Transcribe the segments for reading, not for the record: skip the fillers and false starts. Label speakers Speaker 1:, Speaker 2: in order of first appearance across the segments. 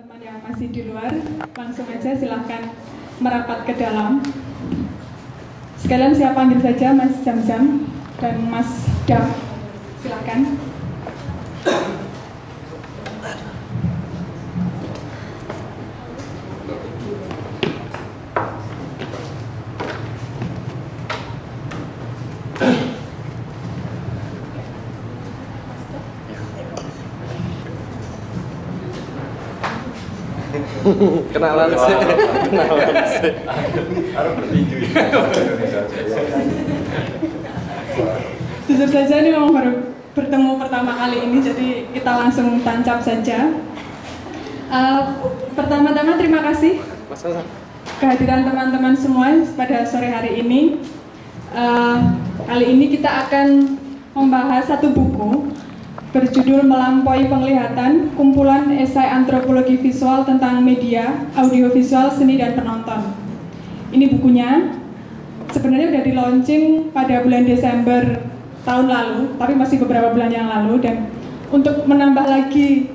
Speaker 1: teman-teman yang masih di luar, langsung aja silahkan merapat ke dalam. Sekalian saya panggil saja Mas Jam-Jam dan Mas Dam, silahkan.
Speaker 2: Kenalan sih.
Speaker 3: Harus bertinju ya.
Speaker 1: Jujur saja ini memang baru bertemu pertama kali ini, jadi kita langsung tancap saja. Pertama-tama terima kasih kehadiran teman-teman semua pada sore hari ini. Kali ini kita akan membahas satu buku berjudul Melampaui Penglihatan, kumpulan esai antropologi visual tentang media, audiovisual, seni, dan penonton. Ini bukunya sebenarnya udah di launching pada bulan Desember tahun lalu, tapi masih beberapa bulan yang lalu, dan untuk menambah lagi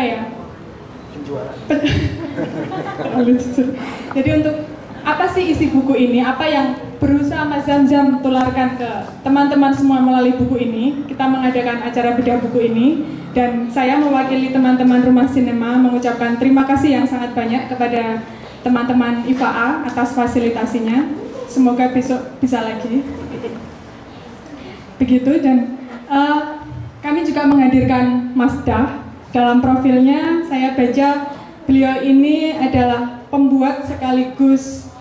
Speaker 1: jadi untuk apa sih isi buku ini, apa yang berusaha Mas Jam-Jam tularkan ke teman-teman semua melalui buku ini. Kita mengadakan acara bedah buku ini, dan saya mewakili teman-teman Rumah Sinema mengucapkan terima kasih yang sangat banyak kepada teman-teman IFAA atas fasilitasinya. Semoga besok bisa lagi. Begitu, dan kami juga menghadirkan Mas Dah. Dalam profilnya saya baca beliau ini adalah pembuat sekaligus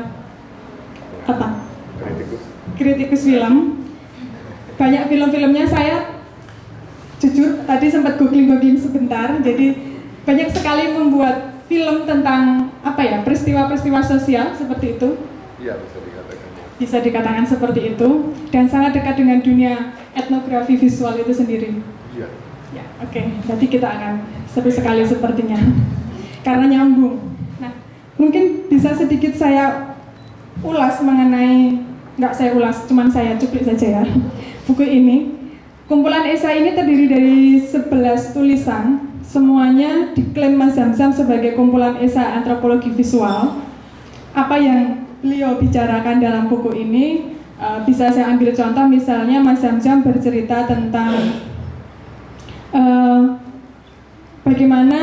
Speaker 1: kritikus film. Banyak film-filmnya saya jujur tadi sempat googling sebentar, jadi banyak sekali membuat film tentang peristiwa-peristiwa sosial seperti itu.
Speaker 3: Iya, bisa dikatakan.
Speaker 1: Bisa dikatakan seperti itu, dan sangat dekat dengan dunia etnografi visual itu sendiri.
Speaker 3: Iya.
Speaker 1: Ya, oke. Berarti kita akan seru sekali sepertinya karena nyambung. Nah, mungkin bisa sedikit saya ulas mengenai, nggak saya ulas, cuman saya cuplik saja ya. Buku ini, kumpulan esai ini terdiri dari 11 tulisan, semuanya diklaim Mas Jam-Jam sebagai kumpulan esai antropologi visual. Apa yang beliau bicarakan dalam buku ini, bisa saya ambil contoh, misalnya Mas Jam-Jam bercerita tentang bagaimana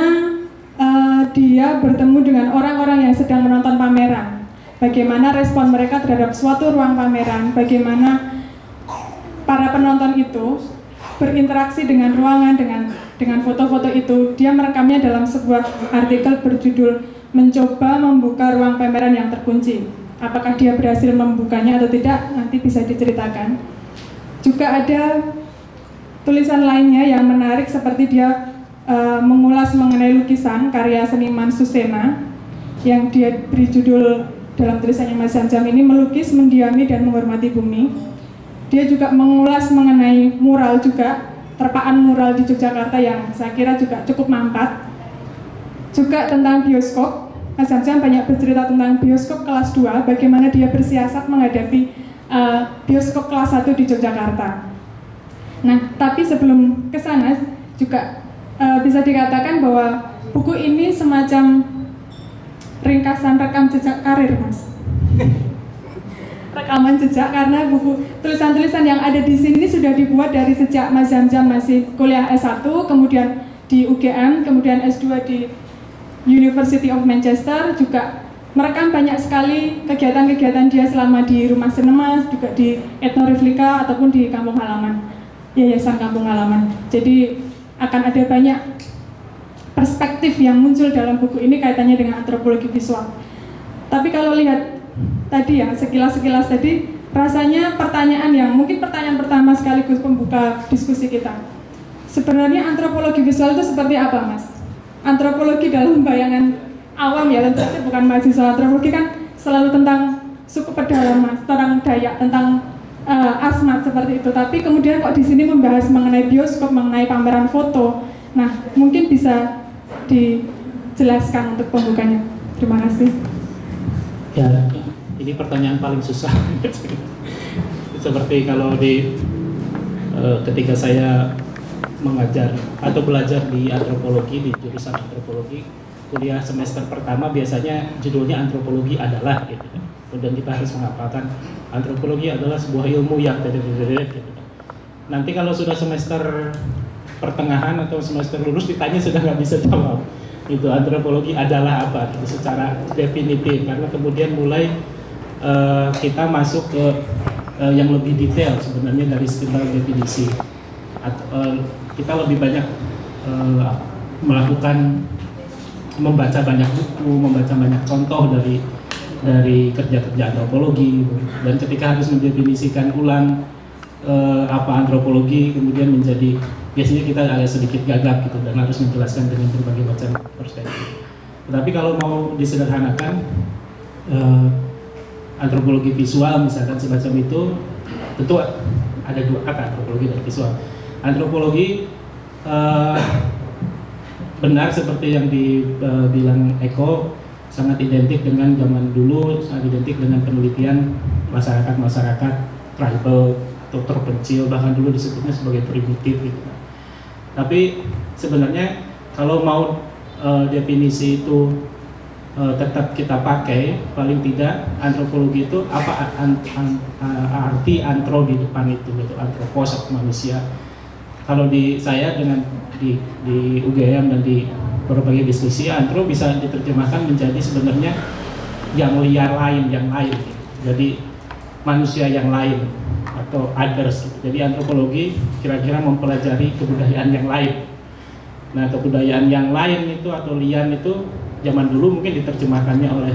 Speaker 1: dia bertemu dengan orang-orang yang sedang menonton pameran. Bagaimana respon mereka terhadap suatu ruang pameran, bagaimana para penonton itu berinteraksi dengan ruangan, dengan foto-foto itu. Dia merekamnya dalam sebuah artikel berjudul Mencoba Membuka Ruang Pameran yang Terkunci. Apakah dia berhasil membukanya atau tidak, nanti bisa diceritakan. Juga ada tulisan lainnya yang menarik, seperti dia mengulas mengenai lukisan karya seniman Susena yang dia beri judul dalam tulisannya Mas Jam-Jam ini, Melukis, Mendiami, dan Menghormati Bumi. Dia juga mengulas mengenai mural juga, terpaan mural di Yogyakarta yang saya kira juga cukup mampat. Juga tentang bioskop, Mas Jam-Jam banyak bercerita tentang bioskop kelas 2, bagaimana dia bersiasat menghadapi bioskop kelas 1 di Yogyakarta. Nah, tapi sebelum ke sana juga bisa dikatakan bahwa buku ini semacam ringkasan rekam jejak karir, Mas. Rekaman jejak, karena buku tulisan-tulisan yang ada di sini sudah dibuat dari sejak Mas Jam-Jam masih kuliah S1, kemudian di UGM, kemudian S2 di University of Manchester, juga merekam banyak sekali kegiatan-kegiatan dia selama di Rumah Sinema, juga di Etnoreflika ataupun di kampung halaman, Yayasan Kampung Halaman. Jadi akan ada banyak perspektif yang muncul dalam buku ini kaitannya dengan antropologi visual. Tapi kalau lihat tadi ya, sekilas-sekilas tadi, rasanya pertanyaan yang mungkin pertanyaan pertama sekaligus pembuka diskusi kita. Sebenarnya antropologi visual itu seperti apa, Mas? Antropologi dalam bayangan awam ya, tentu saja bukan mahasiswa antropologi, kan selalu tentang suku pedalaman, tentang Dayak, tentang asmat seperti itu. Tapi kemudian kok di sini membahas mengenai bioskop, mengenai pameran foto. Nah, mungkin bisa dijelaskan untuk pembukanya. Terima kasih.
Speaker 4: Ya, ini pertanyaan paling susah. Seperti kalau ketika saya mengajar atau belajar di antropologi, di jurusan antropologi, kuliah semester pertama biasanya judulnya antropologi adalah gitu kan. Kemudian kita harus menghafalkan antropologi adalah sebuah ilmu yang gitu kan. Nanti kalau sudah semester pertengahan atau semester lulus ditanya sudah nggak bisa jawab itu antropologi adalah apa gitu, secara definitif, karena kemudian mulai kita masuk ke yang lebih detail sebenarnya dari sekedar definisi. Kita lebih banyak membaca banyak buku, membaca banyak contoh dari kerja-kerja antropologi, dan ketika harus mendefinisikan ulang apa antropologi, kemudian menjadi biasanya kita agak sedikit gagap gitu dan harus menjelaskan dengan berbagai macam perspektif. Tetapi kalau mau disederhanakan, antropologi visual misalkan semacam itu, tentu ada dua kata, antropologi dan visual. Antropologi benar seperti yang dibilang Eko, sangat identik dengan zaman dulu, sangat identik dengan penelitian masyarakat-masyarakat tribal atau terpencil, bahkan dulu disebutnya sebagai primitif gitu. Tapi sebenarnya kalau mau definisi itu tetap kita pakai, paling tidak antropologi itu apa arti antro di depan itu gitu, antropos manusia. Kalau di saya dengan di UGM dan di berbagai diskusi, antro bisa diterjemahkan menjadi sebenarnya yang liar lain, yang lain gitu. Jadi manusia yang lain atau others gitu. Jadi antropologi kira-kira mempelajari kebudayaan yang lain. Nah, kebudayaan yang lain itu atau lian itu zaman dulu mungkin diterjemahkannya oleh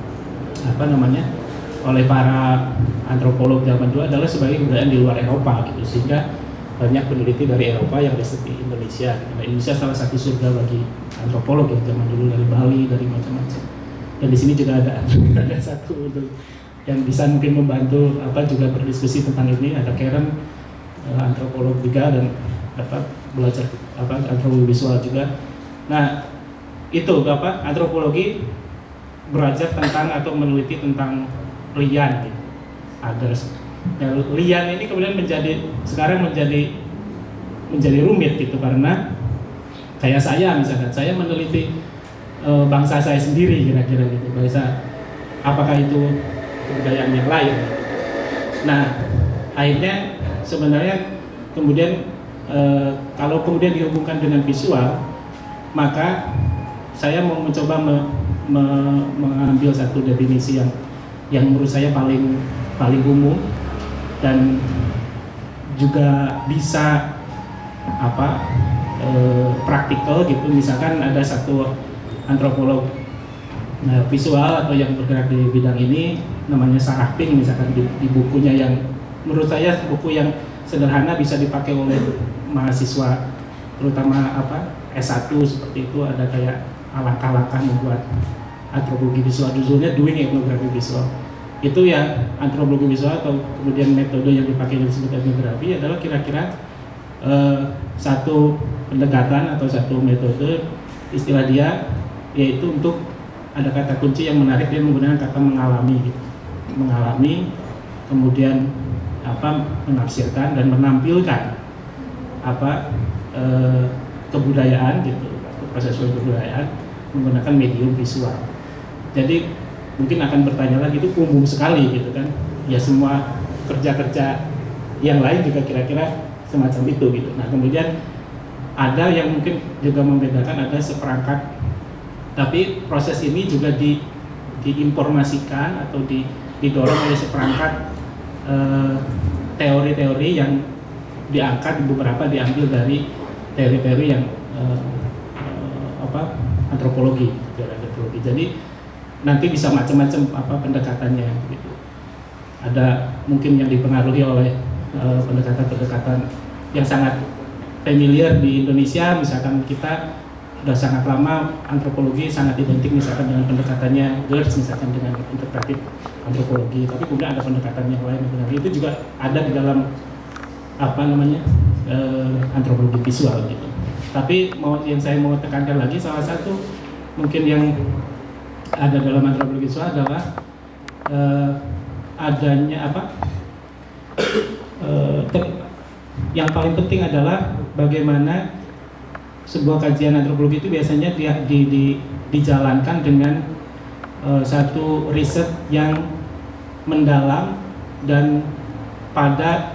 Speaker 4: oleh para antropolog zaman dulu adalah sebagai kebudayaan di luar Eropa gitu, sehingga banyak peneliti dari Eropa yang riset di Indonesia. Nah, Indonesia salah satu surga bagi antropolog ya zaman dulu, dari Bali, dari macam-macam. Dan di sini juga ada satu yang bisa mungkin membantu juga berdiskusi tentang ini, ada Karen, antropolog juga, dan belajar antropologi visual juga. Nah, itu antropologi belajar tentang atau meneliti tentang lian gitu, others. Nah, lian ini kemudian sekarang menjadi rumit gitu, karena kayak saya misalkan, saya meneliti bangsa saya sendiri kira-kira gitu, apakah itu kebudayaan yang lain. Nah, akhirnya sebenarnya kemudian kalau kemudian dihubungkan dengan visual, maka saya mau mencoba mengambil satu definisi yang menurut saya paling umum dan juga bisa praktikal gitu. Misalkan ada satu antropolog visual atau yang bergerak di bidang ini, namanya Sarah Pink misalkan, di bukunya yang menurut saya buku yang sederhana bisa dipakai oleh mahasiswa, terutama S1 seperti itu, ada kayak langkah-langkah membuat antropologi visual, judulnya Doing Ethnography Visual. Itu ya antropologi visual atau kemudian metode yang dipakai disebut etnografi adalah kira-kira satu pendekatan atau satu metode, istilah dia yaitu untuk ada kata kunci yang menarik, dia menggunakan kata mengalami gitu. Mengalami, kemudian menafsirkan dan menampilkan kebudayaan gitu, proses kebudayaan menggunakan medium visual. Jadi mungkin akan bertanya lagi, itu umum sekali gitu kan, ya semua kerja-kerja yang lain juga kira-kira semacam itu gitu. Nah, kemudian ada yang mungkin juga membedakan, ada seperangkat, tapi proses ini juga diinformasikan atau didorong oleh seperangkat teori-teori yang diangkat, beberapa diambil dari teori-teori yang antropologi. Jadi nanti bisa macam-macam pendekatannya gitu. Ada mungkin yang dipengaruhi oleh pendekatan-pendekatan yang sangat familiar di Indonesia, misalkan kita sudah sangat lama antropologi sangat identik misalkan dengan pendekatannya Geertz, misalkan dengan integratif antropologi, tapi kemudian ada pendekatan yang lain itu juga ada di dalam antropologi visual gitu. Tapi yang saya mau tekankan lagi, salah satu mungkin yang ada dalam antropologi visual adalah adanya yang paling penting adalah bagaimana sebuah kajian antropologi itu biasanya dijalankan dengan satu riset yang mendalam dan pada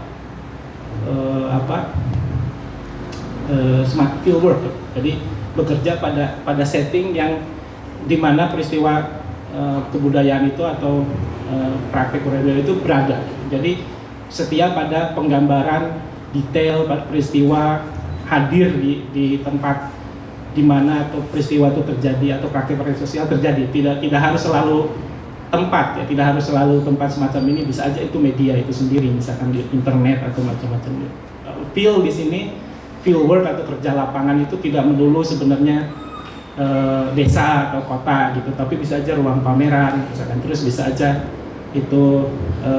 Speaker 4: smart field work. Jadi bekerja pada setting yang dimana peristiwa kebudayaan itu atau praktek kebudayaan itu berada. Jadi setia pada penggambaran detail peristiwa, hadir di tempat di mana atau peristiwa itu terjadi atau praktik-praktik sosial terjadi. Tidak harus selalu tempat, ya, tidak harus selalu tempat semacam ini, bisa aja itu media itu sendiri, misalkan di internet atau macam-macam. Field di sini, field work atau kerja lapangan itu tidak melulu sebenarnya desa atau kota gitu, tapi bisa aja ruang pameran, misalkan, terus bisa aja itu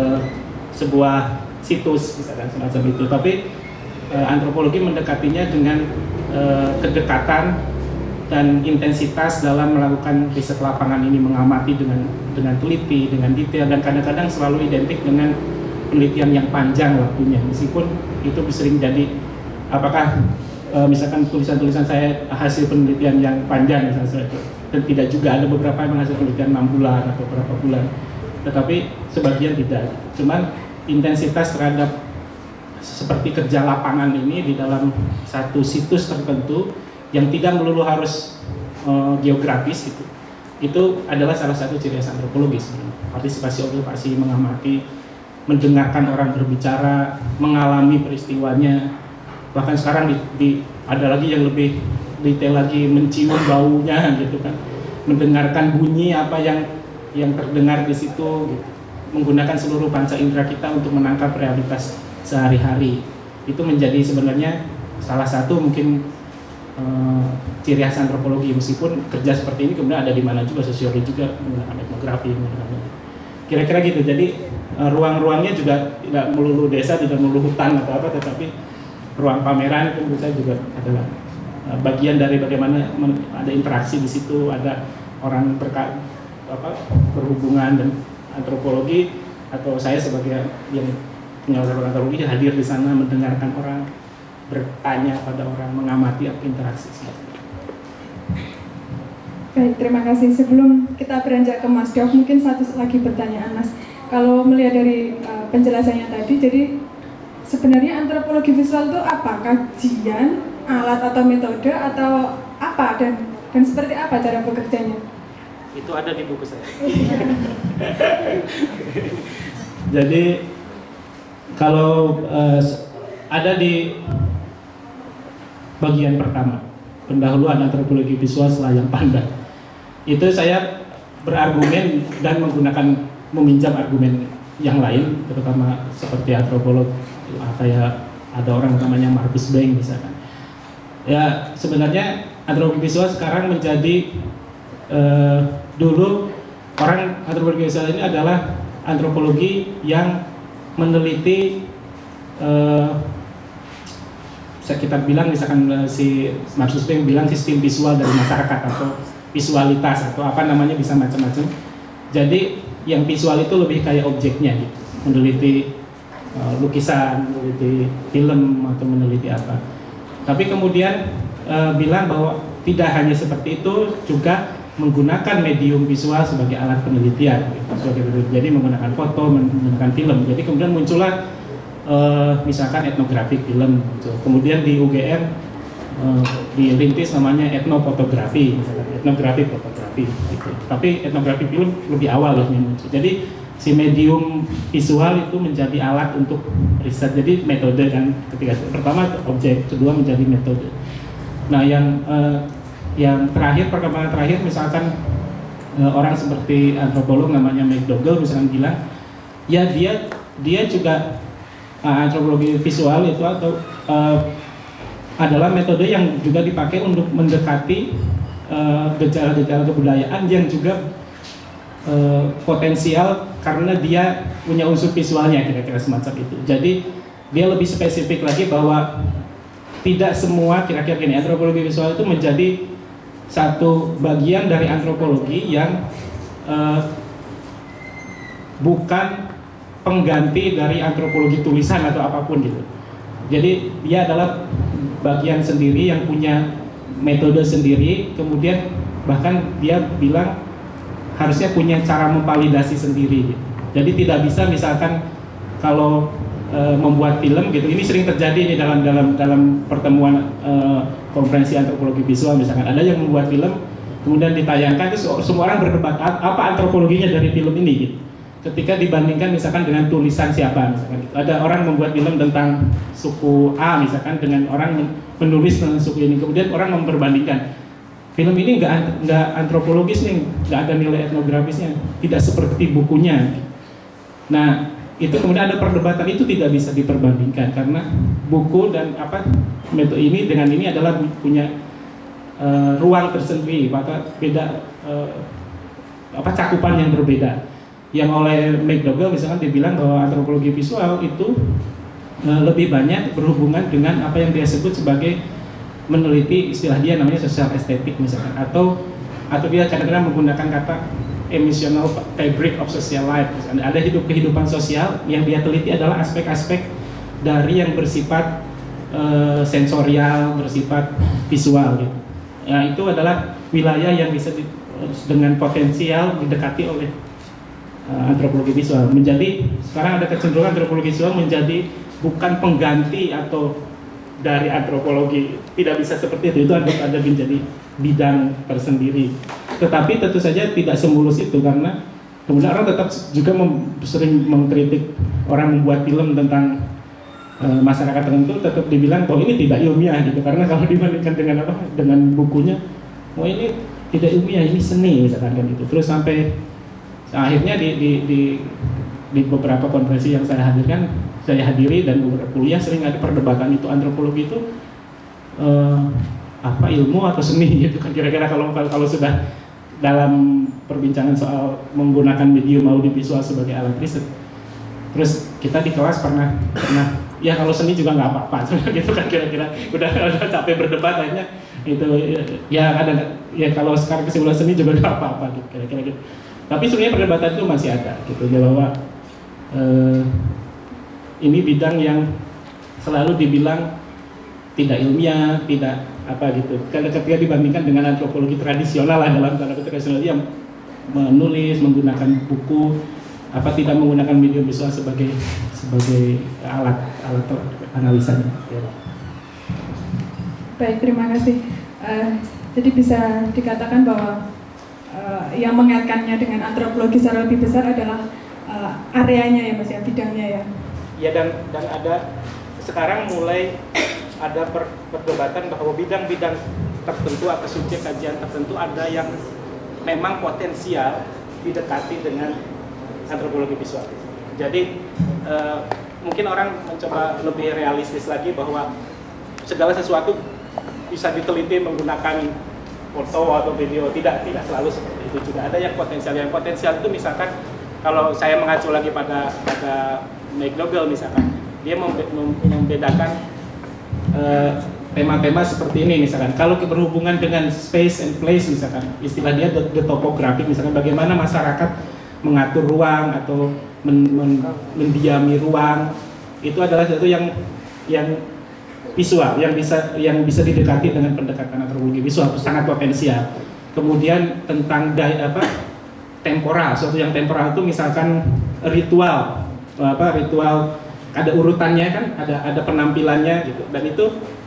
Speaker 4: sebuah situs, misalkan semacam itu. Tapi antropologi mendekatinya dengan kedekatan dan intensitas dalam melakukan riset lapangan ini, mengamati dengan teliti, dengan detail, dan kadang-kadang selalu identik dengan penelitian yang panjang waktunya, meskipun itu sering jadi apakah misalkan tulisan-tulisan saya hasil penelitian yang panjang misalnya, dan tidak juga, ada beberapa yang hasil penelitian 6 bulan atau beberapa bulan, tetapi sebagian tidak. Cuman intensitas terhadap seperti kerja lapangan ini di dalam satu situs tertentu yang tidak melulu harus geografis gitu, itu adalah salah satu ciri khas antropologis. Partisipasi observasi, mengamati, mendengarkan orang berbicara, mengalami peristiwanya. Bahkan sekarang ada lagi yang lebih detail lagi, mencium baunya gitu kan, mendengarkan bunyi apa yang terdengar di situ gitu. Menggunakan seluruh panca indera kita untuk menangkap realitas sehari-hari. Itu menjadi sebenarnya salah satu mungkin ciri khas antropologi, meskipun kerja seperti ini kemudian ada di mana juga, sosiologi juga menggunakan etnografi, kira-kira gitu. Jadi ruang-ruangnya juga tidak melulu desa, tidak melulu hutan atau apa, tetapi ruang pameran itu menurut saya juga adalah bagian dari bagaimana ada interaksi di situ, ada orang berhubungan, dan antropologi atau saya sebagai yang punya antropologi hadir di sana, mendengarkan orang, bertanya pada orang, mengamati apa interaksi.
Speaker 1: Baik, terima kasih. Sebelum kita beranjak ke Mas Dov, mungkin satu lagi pertanyaan Mas. Kalau melihat dari penjelasannya tadi, jadi sebenarnya antropologi visual itu apa? Kajian, alat atau metode, atau apa, dan seperti apa cara bekerjanya?
Speaker 4: Itu ada di buku saya. Jadi kalau ada di bagian pertama, pendahuluan antropologi visual selayang pandang, itu saya berargumen dan meminjam argumen yang lain, terutama seperti antropolog kayak ada orang namanya Marcus Beng misalkan. Ya sebenarnya antropologi visual sekarang menjadi dulu orang antropologi visual ini adalah antropologi yang meneliti kita bilang misalkan si Marcus Beng bilang sistem visual dari masyarakat atau visualitas atau apa namanya, bisa macam-macam. Jadi yang visual itu lebih kayak objeknya gitu, meneliti lukisan, meneliti film atau meneliti apa. Tapi kemudian bilang bahwa tidak hanya seperti itu, juga menggunakan medium visual sebagai alat penelitian gitu. Jadi menggunakan foto, menggunakan film. Jadi kemudian muncullah misalkan etnografi film gitu. Kemudian di UGM dirintis namanya etnofotografi, misalkan etnografi fotografi gitu. Tapi etnografi film lebih awal loh muncul. Jadi si medium visual itu menjadi alat untuk riset, jadi metode kan, ketika pertama objek, kedua menjadi metode. Nah yang terakhir, perkembangan terakhir misalkan orang seperti antropolog namanya McDougall misalkan bilang ya dia juga antropologi visual itu atau adalah metode yang juga dipakai untuk mendekati gejala-gejala kebudayaan yang juga potensial karena dia punya unsur visualnya, kira-kira semacam itu. Jadi dia lebih spesifik lagi bahwa tidak semua, kira-kira gini, antropologi visual itu menjadi satu bagian dari antropologi yang bukan pengganti dari antropologi tulisan atau apapun gitu. Jadi dia adalah bagian sendiri yang punya metode sendiri, kemudian bahkan dia bilang harusnya punya cara memvalidasi sendiri. Jadi tidak bisa misalkan kalau membuat film gitu, ini sering terjadi nih dalam pertemuan konferensi antropologi visual, misalkan ada yang membuat film kemudian ditayangkan, itu semua orang berdebat apa antropologinya dari film ini gitu. Ketika dibandingkan misalkan dengan tulisan siapa, misalkan gitu. Ada orang membuat film tentang suku A misalkan dengan orang menulis tentang suku ini, kemudian orang memperbandingkan film ini nggak antropologis nih, nggak ada nilai etnografisnya, tidak seperti bukunya. Nah itu kemudian ada perdebatan, itu tidak bisa diperbandingkan karena buku dan metode ini dengan ini adalah punya ruang tersendiri, maka beda cakupan yang berbeda. Yang oleh McDougall misalkan dibilang bahwa antropologi visual itu lebih banyak berhubungan dengan apa yang dia sebut sebagai meneliti, istilah dia namanya sosial estetik misalkan, atau dia kadang-kadang menggunakan kata emotional fabric of social life. Misalkan ada kehidupan sosial yang dia teliti adalah aspek-aspek dari yang bersifat sensorial, bersifat visual gitu. Ya, itu adalah wilayah yang bisa dengan potensial didekati oleh antropologi visual. Menjadi sekarang ada kecenderungan antropologi visual menjadi bukan pengganti atau dari antropologi, tidak bisa seperti itu ada menjadi bidang tersendiri. Tetapi tentu saja tidak semulus itu, karena kemudian orang tetap juga sering mengkritik orang membuat film tentang masyarakat tertentu, tetap dibilang bahwa ini tidak ilmiah gitu, karena kalau dibandingkan dengan bukunya, ini tidak ilmiah, ini seni misalkan kan gitu. Terus sampai akhirnya di beberapa konferensi yang saya hadiri dan beberapa kuliah sering ada perdebatan itu, antropologi itu ilmu atau seni gitu kan, kira-kira kalau sudah dalam perbincangan soal menggunakan medium audiovisual sebagai alat riset. Terus kita di kelas pernah ya kalau seni juga nggak apa-apa gitu kan, kira-kira udah capek berdebat akhirnya itu ya ada ya, kalau sekarang kesimpulan seni juga nggak apa-apa gitu, kira-kira gitu. Tapi sebenarnya perdebatan itu masih ada gitu ya, bahwa ini bidang yang selalu dibilang tidak ilmiah, tidak gitu. Karena ketika dibandingkan dengan antropologi tradisional lah, dalam tanda kutip tradisional yang menulis, menggunakan buku, tidak menggunakan media visual sebagai alat analisanya.
Speaker 1: Baik, terima kasih. Jadi bisa dikatakan bahwa yang mengaitkannya dengan antropologi secara lebih besar adalah areanya ya Mas ya, bidangnya ya.
Speaker 4: Ya, dan ada sekarang mulai ada perdebatan bahwa bidang-bidang tertentu atau subjek kajian tertentu ada yang memang potensial didekati dengan antropologi visual. Jadi mungkin orang mencoba lebih realistis lagi bahwa segala sesuatu bisa diteliti menggunakan foto atau video, tidak selalu seperti itu juga. Ada yang potensial itu misalkan kalau saya mengacu lagi pada McDougall misalkan, dia membedakan tema-tema seperti ini misalkan. Kalau berhubungan dengan space and place misalkan, istilah dia the topographic misalkan, bagaimana masyarakat mengatur ruang atau mendiami ruang, itu adalah sesuatu yang visual, yang bisa didekati dengan pendekatan antropologi visual, sangat potensial. Kemudian tentang temporal, sesuatu yang temporal itu misalkan ritual ada urutannya kan, ada penampilannya gitu, dan itu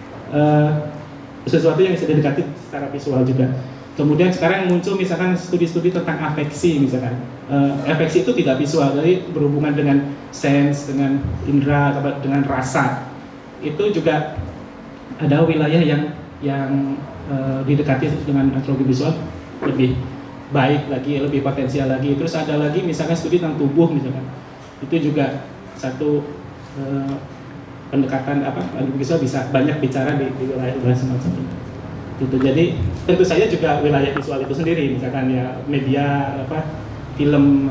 Speaker 4: sesuatu yang bisa didekati secara visual juga. Kemudian sekarang muncul misalkan studi-studi tentang afeksi misalkan. Afeksi itu tidak visual, jadi berhubungan dengan sense, dengan indera, dengan rasa. Itu juga ada wilayah yang didekati dengan antropologi visual lebih baik lagi, lebih potensial lagi. Terus ada lagi misalkan studi tentang tubuh misalkan. Itu juga satu pendekatan antropologi visual bisa banyak bicara di wilayah semacam itu. Gitu. Jadi tentu saja juga wilayah visual itu sendiri, misalkan ya media film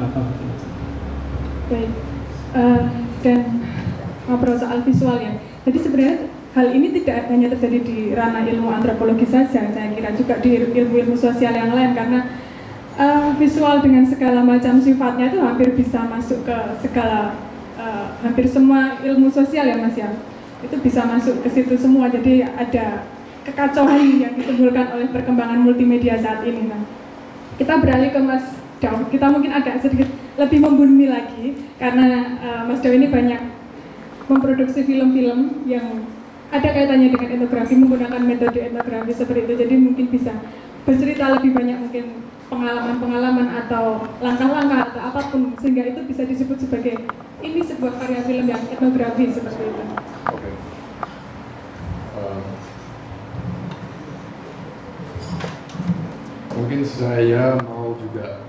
Speaker 1: Baik, dan ngobrol soal visual ya. Jadi sebenarnya hal ini tidak hanya terjadi di ranah ilmu antropologi saja, saya kira juga di ilmu-ilmu sosial yang lain, karena visual dengan segala macam sifatnya itu hampir bisa masuk ke segala hampir semua ilmu sosial ya Mas ya. Itu bisa masuk ke situ semua. Jadi ada kekacauan yang ditimbulkan oleh perkembangan multimedia saat ini. Nah, kita beralih ke Mas Daw. Kita mungkin agak sedikit lebih membumi lagi karena Mas Daw ini banyak memproduksi film-film yang ada kaitannya dengan etnografi, menggunakan metode etnografi seperti itu. Jadi mungkin bisa bercerita lebih banyak, mungkin pengalaman-pengalaman atau langkah-langkah atau apapun, sehingga itu bisa disebut sebagai ini sebuah karya film yang etnografi seperti itu.
Speaker 3: Oke. Mungkin saya mau juga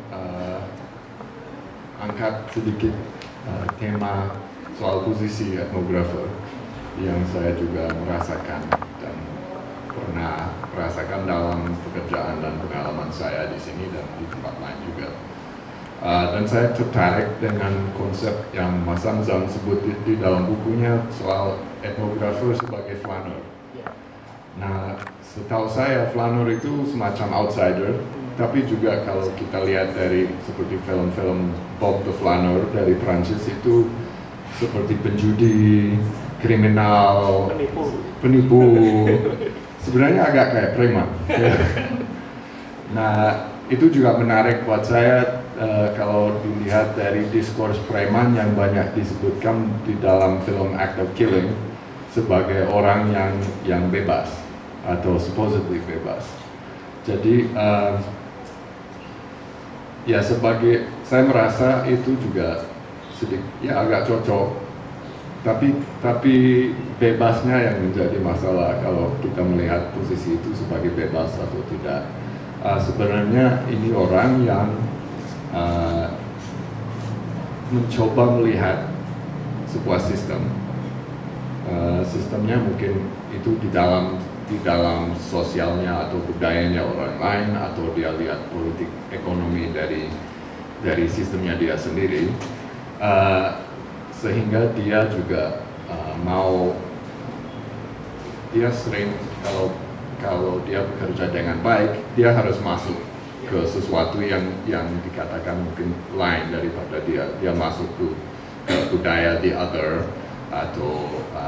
Speaker 3: angkat sedikit tema soal posisi etnografer yang saya juga merasakan dan pernah merasakan dalam pekerjaan dan pengalaman saya di sini dan di tempat lain juga. Dan saya tertarik dengan konsep yang Mas Zamzam sebut di dalam bukunya soal etnografer sebagai flaneur. Nah, setahu saya flaneur itu semacam outsider, tapi juga kalau kita lihat dari seperti film-film Bob the Flaneur dari Prancis itu seperti penjudi, kriminal, penipu, sebenarnya agak kayak preman. Nah, itu juga menarik buat saya kalau dilihat dari diskurs preman yang banyak disebutkan di dalam film Act of Killing sebagai orang yang bebas atau supposedly bebas. Jadi ya sebagai saya merasa itu juga sedikit ya agak cocok, tapi bebasnya yang menjadi masalah kalau kita melihat posisi itu sebagai bebas atau tidak. Sebenarnya ini orang yang mencoba melihat sebuah sistem. Sistemnya mungkin itu di dalam sosialnya atau budayanya orang lain, atau dia lihat politik ekonomi dari sistemnya dia sendiri, sehingga dia juga dia sering kalau dia bekerja dengan baik, dia harus masuk ke sesuatu yang dikatakan mungkin lain daripada dia masuk ke budaya the other atau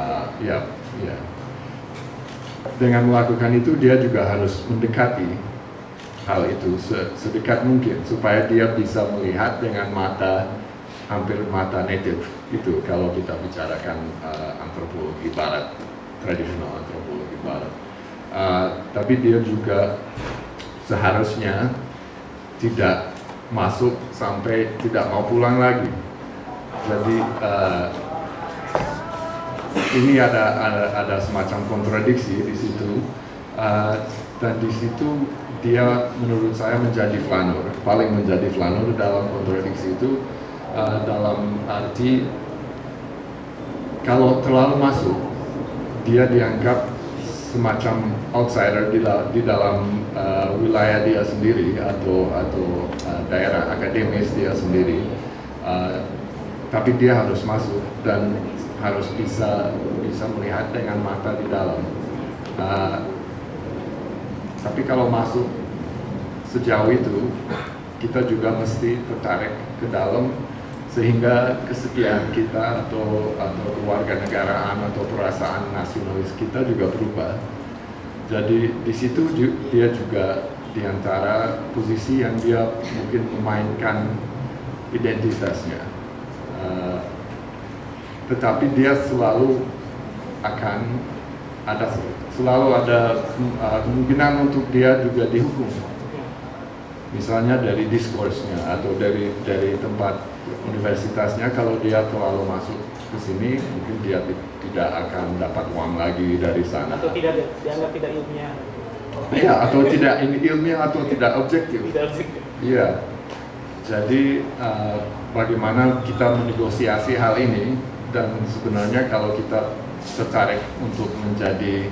Speaker 3: dengan melakukan itu dia juga harus mendekati hal itu sedekat mungkin supaya dia bisa melihat dengan hampir mata native itu kalau kita bicarakan antropologi barat, tradisional antropologi barat. Tapi dia juga seharusnya tidak masuk sampai tidak mau pulang lagi. Jadi ini ada semacam kontradiksi di situ, dan di situ dia menurut saya menjadi flaneur, paling menjadi flaneur dalam kontradiksi itu, dalam arti kalau terlalu masuk dia dianggap semacam outsider di dalam wilayah dia sendiri atau daerah akademis dia sendiri, tapi dia harus masuk dan harus bisa melihat dengan mata di dalam. Tapi kalau masuk sejauh itu, kita juga mesti tertarik ke dalam sehingga kesetiaan kita atau kewarganegaraan atau perasaan nasionalis kita juga berubah. Jadi di situ dia juga diantara posisi yang dia mungkin memainkan identitasnya. Tetapi dia selalu ada kemungkinan untuk dia juga dihukum. Misalnya dari diskursnya atau dari tempat universitasnya, kalau dia terlalu masuk ke sini, mungkin dia tidak akan dapat uang lagi dari sana.
Speaker 4: Atau dianggap tidak ilmiah.
Speaker 3: Iya, atau tidak ilmiah atau tidak objektif. Iya. Jadi bagaimana kita menegosiasi hal ini, dan sebenarnya kalau kita tertarik untuk menjadi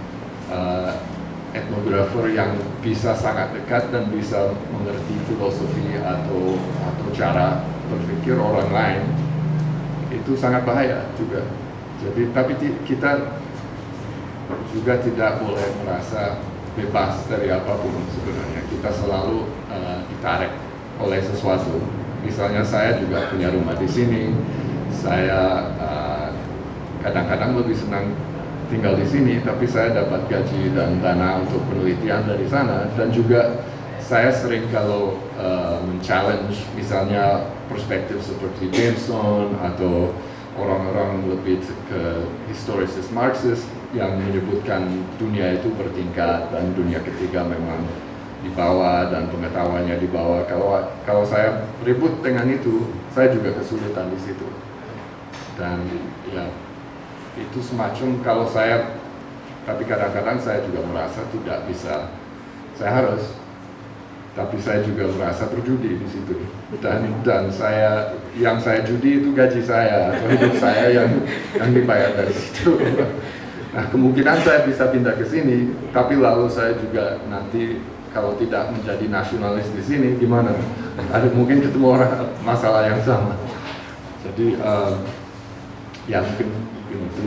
Speaker 3: etnografer yang bisa sangat dekat dan bisa mengerti filosofi atau cara berpikir orang lain, itu sangat bahaya juga. Jadi tapi kita juga tidak boleh merasa bebas dari apapun sebenarnya. Kita selalu ditarik oleh sesuatu. Misalnya saya juga punya rumah di sini. Saya kadang-kadang lebih senang tinggal di sini, tapi saya dapat gaji dan dana untuk penelitian dari sana. Dan juga saya sering kalau men-challenge misalnya perspektif seperti Jameson atau orang-orang lebih ke historisis Marxist yang menyebutkan dunia itu bertingkat dan dunia ketiga memang di bawah dan pengetahuannya di bawah. Kalau saya ribut dengan itu, saya juga kesulitan di situ. Dan ya itu semacam kalau saya, tapi kadang-kadang saya juga merasa tidak bisa, saya harus, tapi saya juga merasa berjudi di situ. Dan saya, yang saya judi itu gaji saya atau hidup saya yang dibayar dari situ. Nah, kemungkinan saya bisa pindah ke sini, tapi lalu saya juga nanti kalau tidak menjadi nasionalis di sini gimana? Ada mungkin ketemu orang masalah yang sama. Jadi ya mungkin itu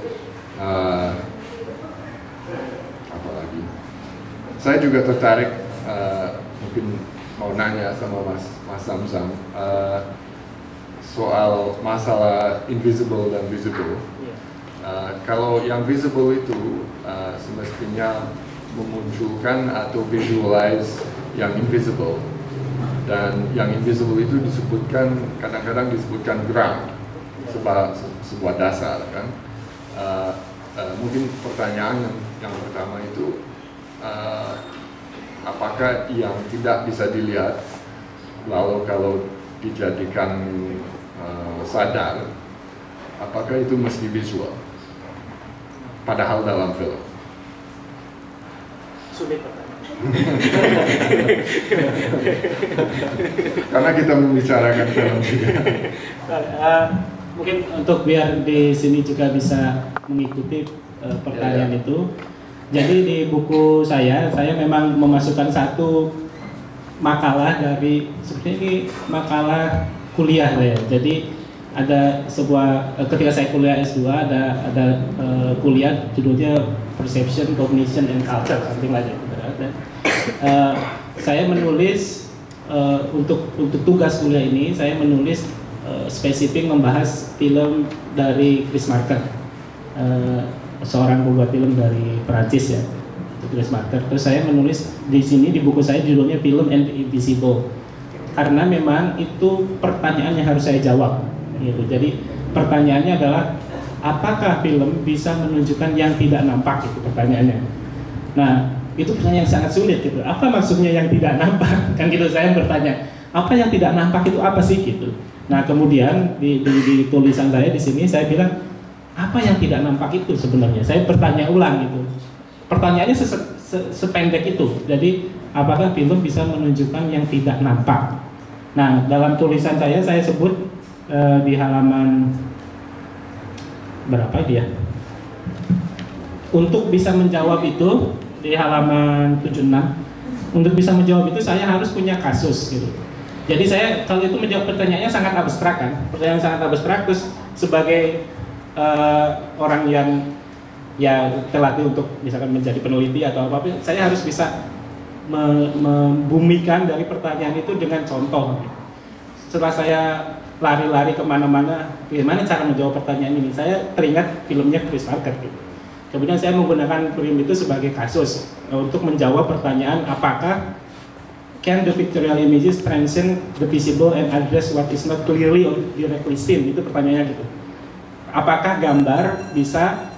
Speaker 3: apa lagi? Saya juga tertarik mungkin mau nanya sama Mas Samsam soal masalah invisible dan visible. Kalau yang visible itu semestinya memunculkan atau visualize yang invisible, dan yang invisible itu disebutkan kadang-kadang disebutkan ground, sebuah dasar kan. Mungkin pertanyaan yang pertama itu apakah yang tidak bisa dilihat lalu kalau dijadikan sadar, apakah itu mesti visual? Padahal dalam film.
Speaker 4: Sulit pertanyaan.
Speaker 3: Karena kita membicarakan film juga.
Speaker 4: Mungkin untuk biar di sini juga bisa mengikuti pertanyaan itu. Jadi di buku saya memang memasukkan satu makalah dari, seperti ini makalah kuliah ya. Jadi ada sebuah, ketika saya kuliah S2 ada kuliah judulnya Perception, Cognition, and Culture, something like that. Saya menulis untuk tugas kuliah ini, saya menulis spesifik membahas film dari Chris Marker, seorang pembuat film dari Perancis ya, itu Chris Marker. Terus saya menulis di sini di buku saya judulnya Film and the Invisible, karena memang itu pertanyaan yang harus saya jawab. Gitu. Jadi pertanyaannya adalah apakah film bisa menunjukkan yang tidak nampak, itu pertanyaannya. Nah, itu pertanyaan yang sangat sulit gitu. Apa maksudnya yang tidak nampak? Kan gitu saya bertanya. Apa yang tidak nampak itu apa sih gitu. Nah, kemudian di tulisan saya di sini saya bilang apa yang tidak nampak itu sebenarnya. Saya bertanya ulang gitu. Pertanyaannya sependek itu. Jadi, apakah film bisa menunjukkan yang tidak nampak? Nah, dalam tulisan saya sebut di halaman berapa dia? Untuk bisa menjawab itu di halaman 76, untuk bisa menjawab itu saya harus punya kasus gitu. Jadi saya kalau itu menjawab pertanyaannya sangat abstrak kan, pertanyaan sangat abstrak. Terus sebagai orang yang ya terlatih untuk misalkan menjadi peneliti atau apa, saya harus bisa membumikan dari pertanyaan itu dengan contoh. Setelah saya lari-lari kemana-mana, bagaimana cara menjawab pertanyaan ini, saya teringat filmnya Chris Marker gitu. Kemudian saya menggunakan film itu sebagai kasus untuk menjawab pertanyaan apakah can the pictorial images transcend the visible and address what is not clearly or directly seen, itu pertanyaannya gitu. Apakah gambar bisa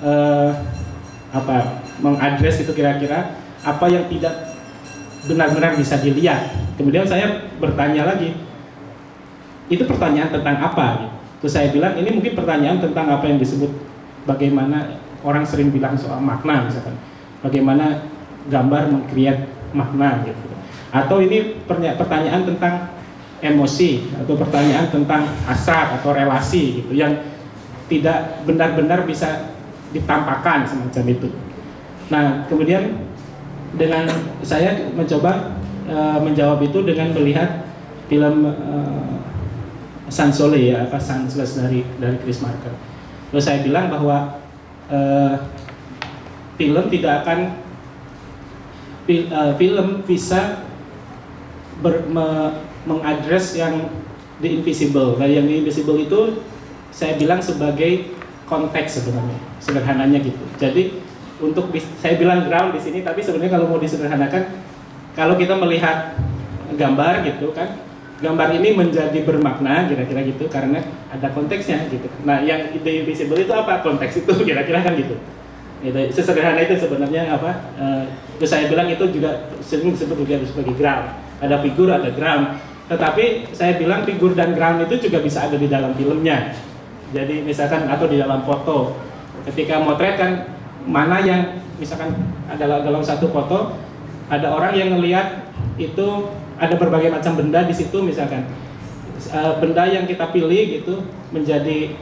Speaker 4: mengadres itu kira-kira apa yang tidak benar-benar bisa dilihat. Kemudian saya bertanya lagi, itu pertanyaan tentang apa? Terus saya bilang ini mungkin pertanyaan tentang apa yang disebut bagaimana orang sering bilang soal makna misalkan, bagaimana gambar meng-create makna gitu. Atau ini pertanyaan tentang emosi atau pertanyaan tentang hasrat atau relasi gitu yang tidak benar-benar bisa ditampakkan semacam itu. Nah, kemudian dengan saya mencoba menjawab itu dengan melihat film Sansole ya, Senseless dari Chris Marker. Terus saya bilang bahwa film tidak akan film bisa mengadres yang the invisible. Nah, yang the invisible itu saya bilang sebagai konteks sebenarnya, sederhananya gitu. Jadi untuk saya bilang ground di sini, tapi sebenarnya kalau mau disederhanakan, kalau kita melihat gambar gitu kan, gambar ini menjadi bermakna kira-kira gitu karena ada konteksnya gitu. Nah, yang ide invisible itu apa? Konteks itu kira-kira kan gitu. Gitu. Sesederhana itu sebenarnya apa? Terus saya bilang itu juga sering disebut juga sebagai ground. Ada figur, ada ground. Tetapi saya bilang figur dan ground itu juga bisa ada di dalam filmnya. Jadi misalkan atau di dalam foto. Ketika motret kan mana yang misalkan adalah dalam satu foto ada orang yang melihat itu ada berbagai macam benda di situ misalkan. Benda yang kita pilih gitu menjadi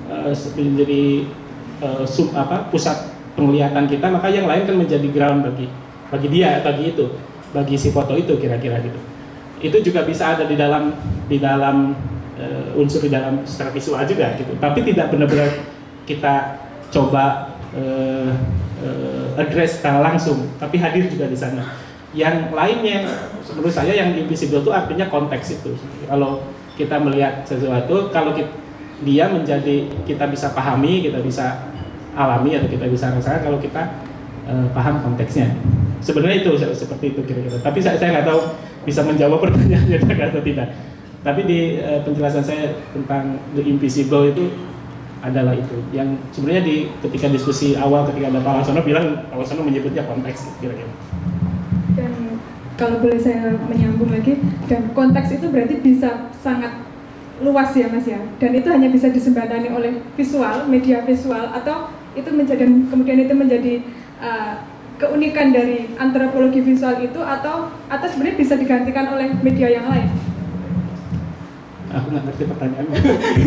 Speaker 4: pusat penglihatan kita, maka yang lain kan menjadi ground bagi dia, bagi si foto itu kira-kira gitu. Itu juga bisa ada di dalam unsur di dalam secara visual juga gitu. Tapi tidak benar-benar kita coba address secara langsung, tapi hadir juga di sana. Yang lainnya menurut saya yang invisible itu artinya konteks itu. Kalau kita melihat sesuatu, kalau dia menjadi kita bisa pahami, kita bisa alami atau kita bisa rasakan kalau kita paham konteksnya. Sebenarnya itu seperti itu kira-kira. Tapi saya nggak tahu bisa menjawab pertanyaannya atau tidak. Tapi di penjelasan saya tentang the invisible itu adalah itu. Yang sebenarnya ketika diskusi awal ketika ada Pak Laksono bilang, Pak Laksono menyebutnya konteks kira-kira.
Speaker 1: Dan kalau boleh saya menyambung lagi, dan konteks itu berarti bisa sangat luas ya Mas ya. Dan itu hanya bisa disembadani oleh visual, media visual, atau itu kemudian itu menjadi keunikan dari antropologi visual itu, atau sebenarnya bisa digantikan oleh media yang lain.
Speaker 4: Aku nggak ngerti pertanyaannya.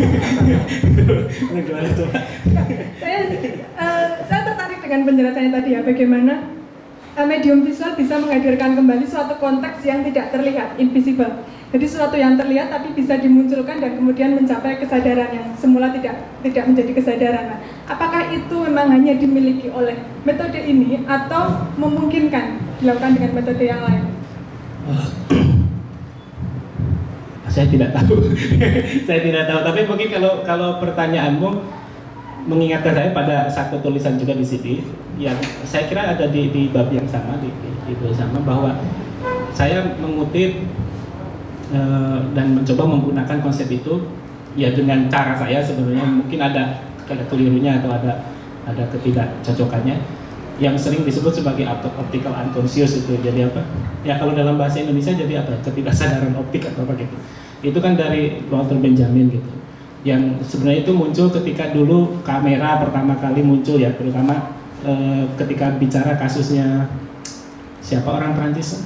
Speaker 1: Saya tertarik dengan penjelasannya tadi ya, bagaimana medium visual bisa menghadirkan kembali suatu konteks yang tidak terlihat, invisible. Jadi sesuatu yang terlihat tapi bisa dimunculkan dan kemudian mencapai kesadaran yang semula tidak menjadi kesadaran. Nah, apakah itu memang hanya dimiliki oleh metode ini atau memungkinkan dilakukan dengan metode yang lain?
Speaker 4: Saya tidak tahu. Saya tidak tahu. Tapi mungkin kalau pertanyaanmu mengingatkan saya pada satu tulisan juga di sini yang saya kira ada di bab yang sama di sama, bahwa saya mengutip dan mencoba menggunakan konsep itu ya dengan cara saya. Sebenarnya mungkin ada kelirunya atau ada ketidakcocokannya yang sering disebut sebagai optical unconscious itu. Jadi apa? Ya kalau dalam bahasa Indonesia jadi apa? Ketidaksadaran optik atau apa gitu. Itu kan dari Walter Benjamin gitu. Yang sebenarnya itu muncul ketika dulu kamera pertama kali muncul ya, terutama ketika bicara kasusnya siapa orang Prancis,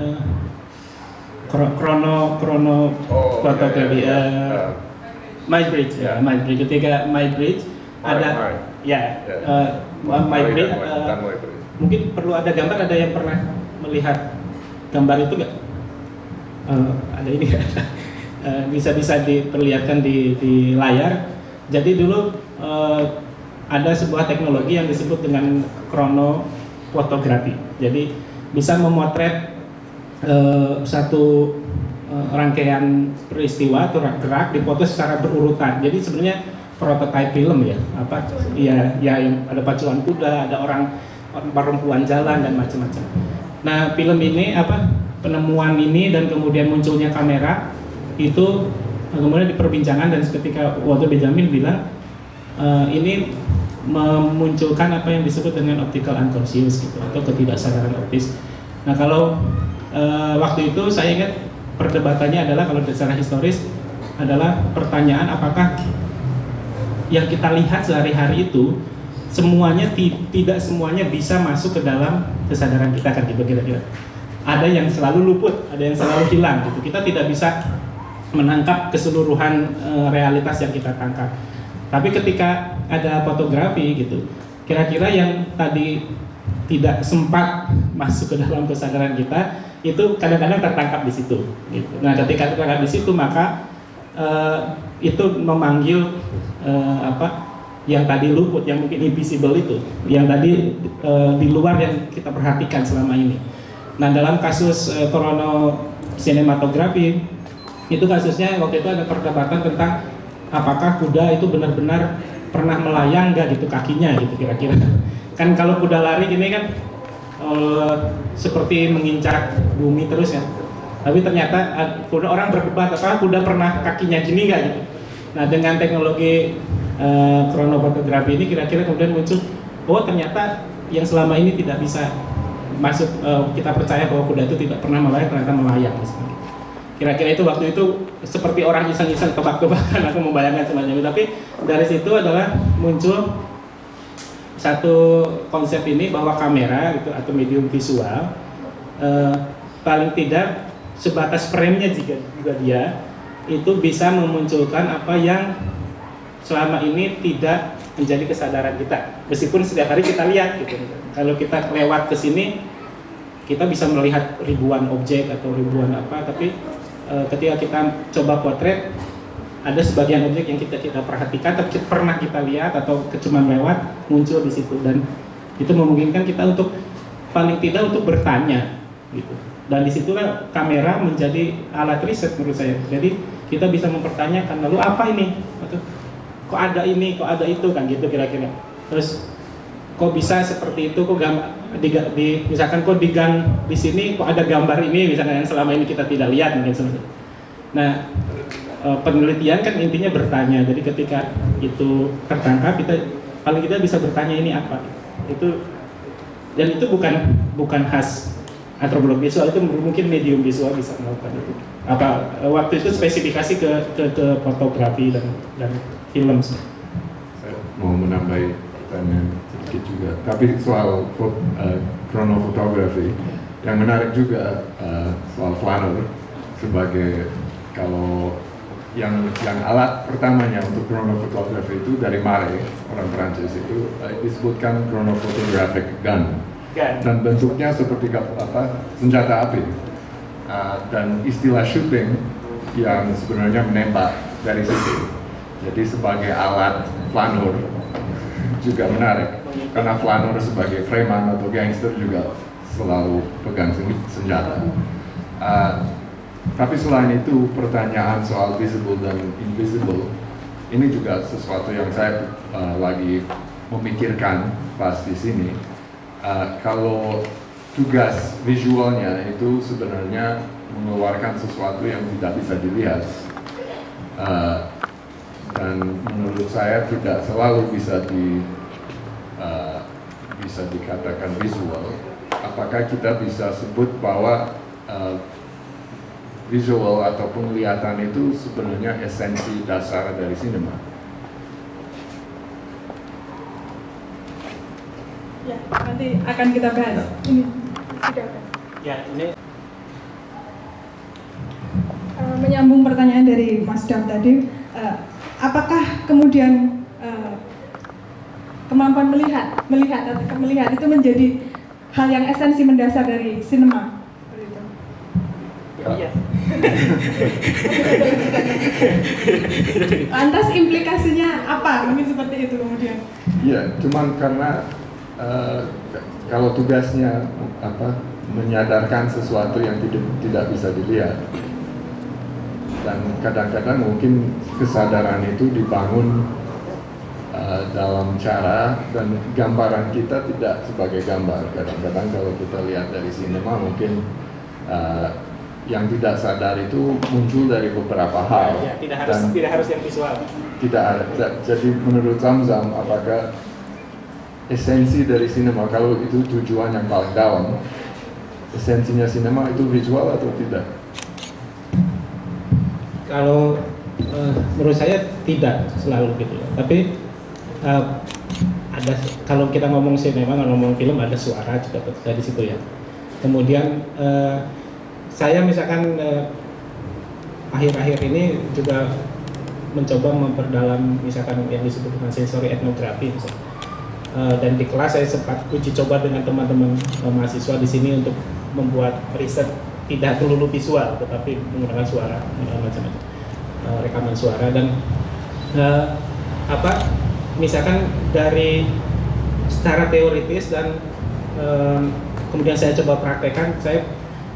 Speaker 4: fotografi Muybridge ya, Muybridge. Ketika Muybridge ada Muybridge, mungkin perlu ada gambar, ada yang pernah melihat gambar itu nggak? Ada ini nggak? Bisa diperlihatkan di layar. Jadi dulu ada sebuah teknologi yang disebut dengan chronofotografi. Jadi bisa memotret satu rangkaian peristiwa atau gerak difoto secara berurutan. Jadi sebenarnya prototipe film ya, yang ada pacuan kuda, ada orang perempuan jalan dan macam-macam. Nah, film ini penemuan ini dan kemudian munculnya kamera itu kemudian diperbincangan, dan ketika Walter Benjamin bilang ini memunculkan apa yang disebut dengan optical unconscious gitu, atau ketidaksadaran optis. Nah, kalau waktu itu saya ingat perdebatannya adalah, kalau secara historis adalah pertanyaan apakah yang kita lihat sehari-hari itu semuanya tidak semuanya bisa masuk ke dalam kesadaran kita kan gitu kira-kira. Ada yang selalu luput, ada yang selalu hilang gitu. Kita tidak bisa menangkap keseluruhan realitas yang kita tangkap. Tapi ketika ada fotografi gitu, kira-kira yang tadi tidak sempat masuk ke dalam kesadaran kita itu kadang-kadang tertangkap di situ. Gitu. Nah, ketika tertangkap di situ maka itu memanggil yang tadi luput, yang mungkin invisible itu, yang tadi di luar yang kita perhatikan selama ini. Nah, dalam kasus sinematografi itu kasusnya waktu itu ada perdebatan tentang apakah kuda itu benar-benar pernah melayang nggak gitu kakinya gitu kira-kira. Kan kalau kuda lari gini kan seperti mengincar bumi terus ya. Tapi ternyata orang berdebat apakah kuda pernah kakinya gini nggak gitu. Nah dengan teknologi kronofotografi ini kira-kira kemudian muncul, oh ternyata yang selama ini tidak bisa masuk, kita percaya bahwa kuda itu tidak pernah melayang, ternyata melayang misalnya. Kira-kira itu waktu itu seperti orang iseng-iseng tebak-tebakan, aku membayangkan semacam itu. Tapi dari situ adalah muncul satu konsep ini bahwa kamera gitu atau medium visual paling tidak sebatas frame-nya juga dia itu bisa memunculkan apa yang selama ini tidak menjadi kesadaran kita, meskipun setiap hari kita lihat gitu. Kalau kita lewat ke sini kita bisa melihat ribuan objek atau ribuan apa, tapi ketika kita coba potret ada sebagian objek yang kita perhatikan tapi pernah kita lihat atau cuma lewat muncul di situ, dan itu memungkinkan kita untuk paling tidak untuk bertanya gitu. Dan disitulah kamera menjadi alat riset menurut saya. Jadi kita bisa mempertanyakan, lalu apa ini? Atau kok ada ini, kok ada itu kan gitu kira-kira. Terus kok bisa seperti itu, kok misalkan kok di gang di sini kok ada gambar ini misalkan yang selama ini kita tidak lihat mungkin seperti itu. Nah penelitian kan intinya bertanya, jadi ketika itu tertangkap kita paling kita bisa bertanya ini apa itu, dan itu bukan khas antropologi visual, itu mungkin medium visual bisa melakukan itu. Apa waktu itu spesifikasi ke fotografi dan film.
Speaker 3: Saya mau menambahi pertanyaan sedikit juga, tapi soal kronofotografi yang menarik juga soal flaneur sebagai, kalau yang alat pertamanya untuk kronofotografi itu dari Mare, orang Perancis itu disebutkan chronophotographic gun, dan bentuknya seperti senjata api, dan istilah shooting yang sebenarnya menembak dari situ. Jadi sebagai alat flaneur juga menarik, karena flaneur sebagai preman atau gangster juga selalu pegang senjata. Tapi selain itu, pertanyaan soal visible dan invisible ini juga sesuatu yang saya lagi memikirkan pas di sini. Kalau tugas visualnya itu sebenarnya mengeluarkan sesuatu yang tidak bisa dilihat, dan menurut saya tidak selalu bisa dikatakan visual. Apakah kita bisa sebut bahwa visual atau penglihatan itu sebenarnya esensi dasar dari sinema?
Speaker 1: Ya, nanti akan kita bahas. Ini sudah.
Speaker 4: Ya, ini
Speaker 1: menyambung pertanyaan dari Mas Dam tadi, apakah kemudian kemampuan melihat itu menjadi hal yang esensi mendasar dari sinema?
Speaker 4: iya.
Speaker 1: Lantas implikasinya apa? Mungkin seperti itu kemudian.
Speaker 3: Iya, cuman karena kalau tugasnya menyadarkan sesuatu yang tidak bisa dilihat, dan kadang-kadang mungkin kesadaran itu dibangun dalam cara, dan gambaran kita tidak sebagai gambar. Kadang-kadang kalau kita lihat dari sinema mungkin yang tidak sadar itu muncul dari beberapa hal.
Speaker 4: Ya, tidak harus yang visual.
Speaker 3: Tidak ada. Jadi menurut Zamzam, apakah esensi dari sinema, kalau itu tujuan yang paling dalam, esensinya sinema itu visual atau tidak?
Speaker 4: Kalau menurut saya tidak selalu gitu ya. Tapi ada, kalau kita ngomong sinema, ngomong film, ada suara juga di situ ya. Kemudian saya misalkan akhir-akhir ini juga mencoba memperdalam misalkan yang disebut dengan sensori etnografi misalnya. Dan di kelas saya sempat uji coba dengan teman-teman mahasiswa di sini untuk membuat riset tidak melulu visual tetapi menggunakan suara, macam-macam rekaman suara, dan misalkan dari secara teoritis dan kemudian saya coba praktekkan. Saya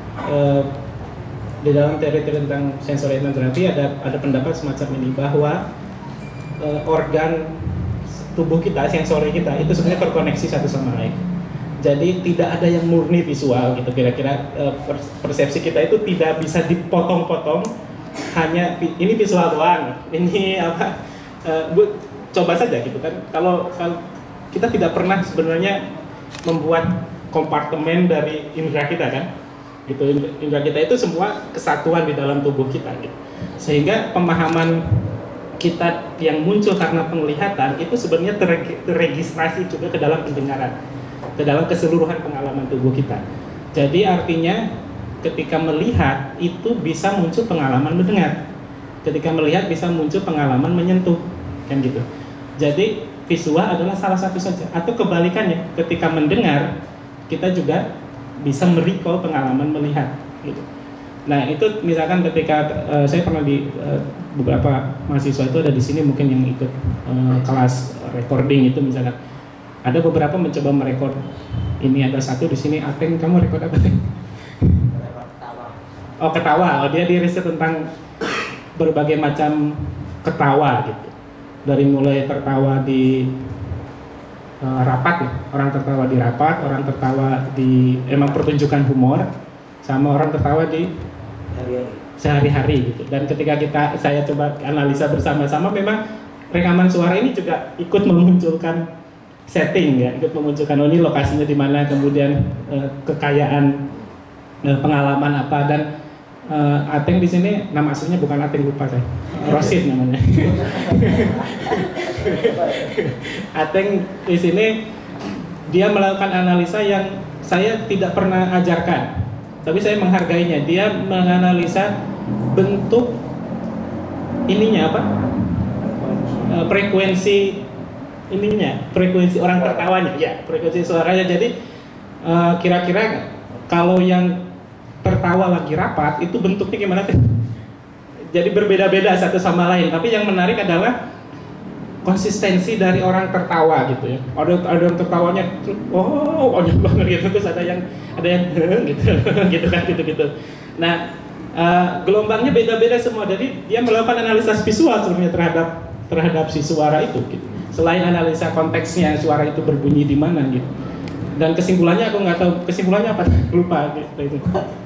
Speaker 4: di dalam teori tentang sensori etnografi ada pendapat semacam ini, bahwa organ tubuh kita, sensori kita itu sebenarnya terkoneksi satu sama lain. Jadi tidak ada yang murni visual gitu, kira-kira persepsi kita itu tidak bisa dipotong-potong hanya ini visual doang, ini apa, coba saja gitu kan. Kalau kita tidak pernah sebenarnya membuat kompartemen dari indera kita kan, gitu. Indera kita itu semua kesatuan di dalam tubuh kita gitu. Sehingga pemahaman kita yang muncul karena penglihatan itu sebenarnya terregistrasi juga ke dalam pendengaran, ke dalam keseluruhan pengalaman tubuh kita. Jadi artinya ketika melihat itu bisa muncul pengalaman mendengar, ketika melihat bisa muncul pengalaman menyentuh, kan gitu. Jadi visual adalah salah satu saja, atau kebalikannya, ketika mendengar kita juga bisa merecall pengalaman melihat, gitu. Nah itu misalkan ketika saya pernah di beberapa mahasiswa itu ada di sini mungkin yang ikut kelas recording itu, misalkan ada beberapa mencoba merekod. Ini ada satu di sini, Ateng, kamu rekod apa, Teng? Oh, ketawa. Oh, dia di riset tentang berbagai macam ketawa gitu. Dari mulai tertawa di rapat ya, orang tertawa di rapat, orang tertawa di emang pertunjukan humor, sama orang tertawa di sehari-hari gitu. Dan ketika saya coba analisa bersama-sama, memang rekaman suara ini juga ikut memunculkan setting ya, ikut memunculkan ini lokasinya di mana, kemudian kekayaan pengalaman apa. Dan Ateng di sini nama aslinya bukan Ateng, lupa saya, Rosid namanya. Ateng di sini dia melakukan analisa yang saya tidak pernah ajarkan, tapi saya menghargainya. Dia menganalisa bentuk ininya apa, frekuensi ininya, frekuensi orang tertawanya, ya, frekuensi suaranya. Jadi kira-kira kalau yang tertawa lagi rapat itu bentuknya gimana tuh? Jadi berbeda-beda satu sama lain. Tapi yang menarik adalah konsistensi dari orang tertawa gitu ya. Ada yang tertawanya, oh banget gitu, terus ada yang gitu, gitu kan, gitu. Nah gelombangnya beda-beda semua. Jadi dia melakukan analisa visual sebenarnya terhadap si suara itu. Gitu. Selain analisa konteksnya suara itu berbunyi di mana gitu. Dan kesimpulannya aku nggak tahu kesimpulannya apa, lupa gitu itu.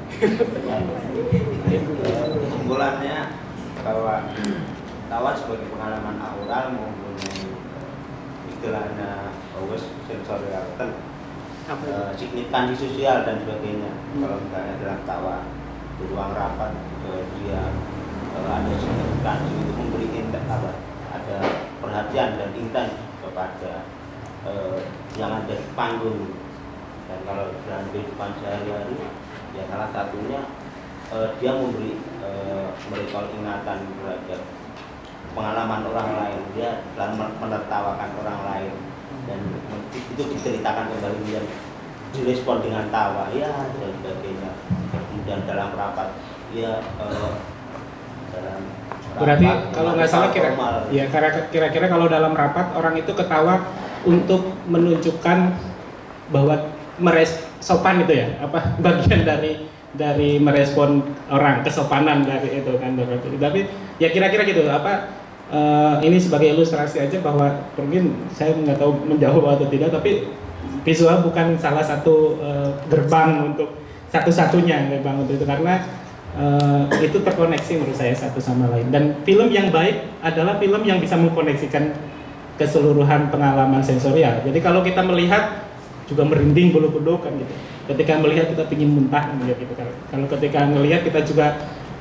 Speaker 2: Kesimpulannya bahwa tawa sebagai pengalaman aural mempunyai istilahnya sensorial, signifikansi sosial dan sebagainya. Kalau misalnya dalam tawa di ruang rapat dia ada signifikansi itu memberi ada perhatian dan intens kepada yang ada di panggung. Dan kalau dalam kehidupan sehari-hari ya salah satunya dia memberi merecall ingatan terhadap pengalaman orang lain, dia dalam menertawakan orang lain, dan itu diceritakan kembali dan direspon dengan tawa ya dan sebagainya. Kemudian dalam rapat ya dalam
Speaker 4: berarti kalau nggak salah kira-kira kalau dalam rapat orang itu ketawa untuk menunjukkan bahwa sopan itu ya, apa bagian dari merespon orang, kesopanan dari itu kan. Tapi ya kira-kira gitu, apa ini sebagai ilustrasi aja bahwa mungkin saya nggak tahu menjawab atau tidak, tapi visual bukan salah satu gerbang untuk satu-satunya gerbang untuk itu, karena itu terkoneksi menurut saya satu sama lain. Dan film yang baik adalah film yang bisa mengkoneksikan keseluruhan pengalaman sensorial. Jadi kalau kita melihat juga merinding bulu kuduk kan gitu. Ketika melihat kita pingin muntah gitu kan. Kalau ketika melihat kita juga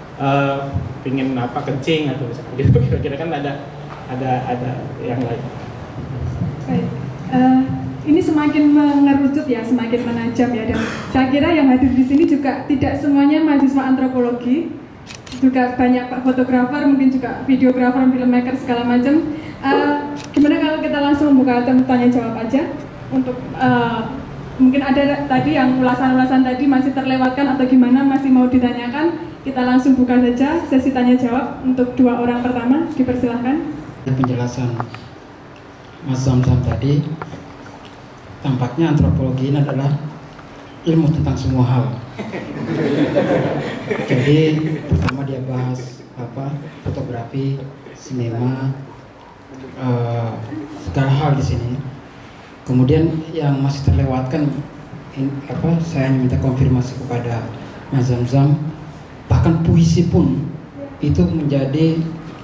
Speaker 4: pingin apa, kencing atau misalkan gitu, kira-kira kan ada yang lain.
Speaker 1: Baik. Ini semakin mengerucut ya, semakin menajam ya, dan saya kira yang hadir di sini juga tidak semuanya mahasiswa antropologi, juga banyak pak fotografer, mungkin juga videografer, filmmaker segala macam. Gimana kalau kita langsung membuka tanya jawab aja untuk mungkin ada tadi yang ulasan-ulasan tadi masih terlewatkan atau gimana masih mau ditanyakan, kita langsung buka saja sesi tanya jawab untuk 2 orang pertama, dipersilahkan.
Speaker 5: Penjelasan Mas Zamzam tadi, tampaknya antropologi ini adalah ilmu tentang semua hal. Jadi pertama dia bahas fotografi, sinema, segala hal di sini. Kemudian yang masih terlewatkan, saya hanya minta konfirmasi kepada Mas Zamzam, bahkan puisi pun itu menjadi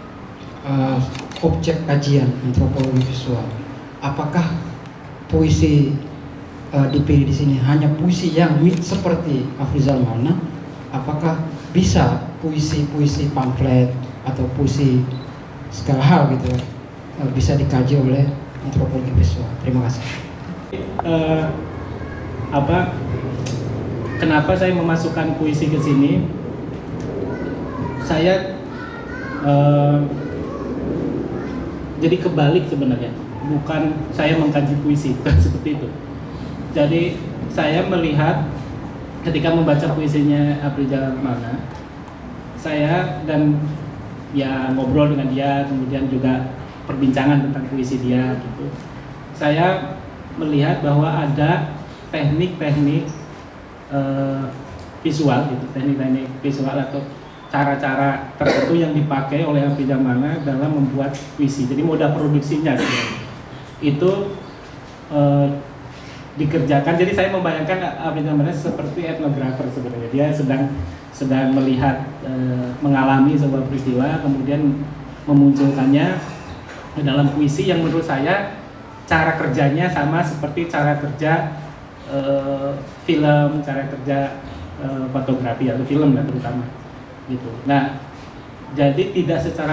Speaker 5: objek kajian antropologi visual. Apakah puisi dipilih di sini hanya puisi yang seperti Afrizal Maulana? Apakah bisa puisi-puisi pamflet atau puisi segala hal gitu bisa dikaji oleh antropologi visual? Terima kasih.
Speaker 4: Kenapa saya memasukkan puisi ke sini? Saya jadi kebalik sebenarnya, bukan saya mengkaji puisi, bukan seperti itu. Jadi saya melihat ketika membaca puisinya Afrizal Maulana, saya dan ya ngobrol dengan dia, kemudian juga perbincangan tentang puisi dia gitu. Saya melihat bahwa ada teknik-teknik visual gitu, teknik-teknik visual atau cara-cara tertentu yang dipakai oleh Afrizal Maulana dalam membuat puisi. Jadi moda produksinya itu dikerjakan. Jadi saya membayangkan Afrizal Maulana seperti etnografer sebenarnya. Dia sedang melihat, mengalami sebuah peristiwa, kemudian memunculkannya dalam puisi yang menurut saya cara kerjanya sama seperti cara kerja film, cara kerja fotografi atau film lah terutama gitu. Nah, jadi tidak secara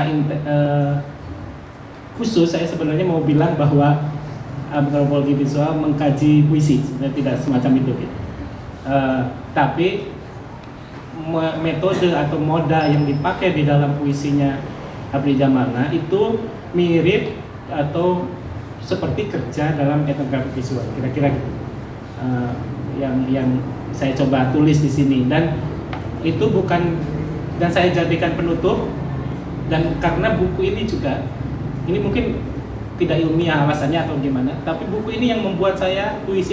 Speaker 4: khusus saya sebenarnya mau bilang bahwa antropologi visual mengkaji puisi, sebenarnya tidak semacam itu gitu. Tapi metode atau moda yang dipakai di dalam puisinya Afrizal Maulana itu mirip atau seperti kerja dalam etnografi visual, kira-kira gitu. Yang saya coba tulis di sini, dan itu bukan, dan saya jadikan penutup. Dan karena buku ini juga, ini mungkin tidak ilmiah alasannya atau gimana, tapi buku ini yang membuat saya puisi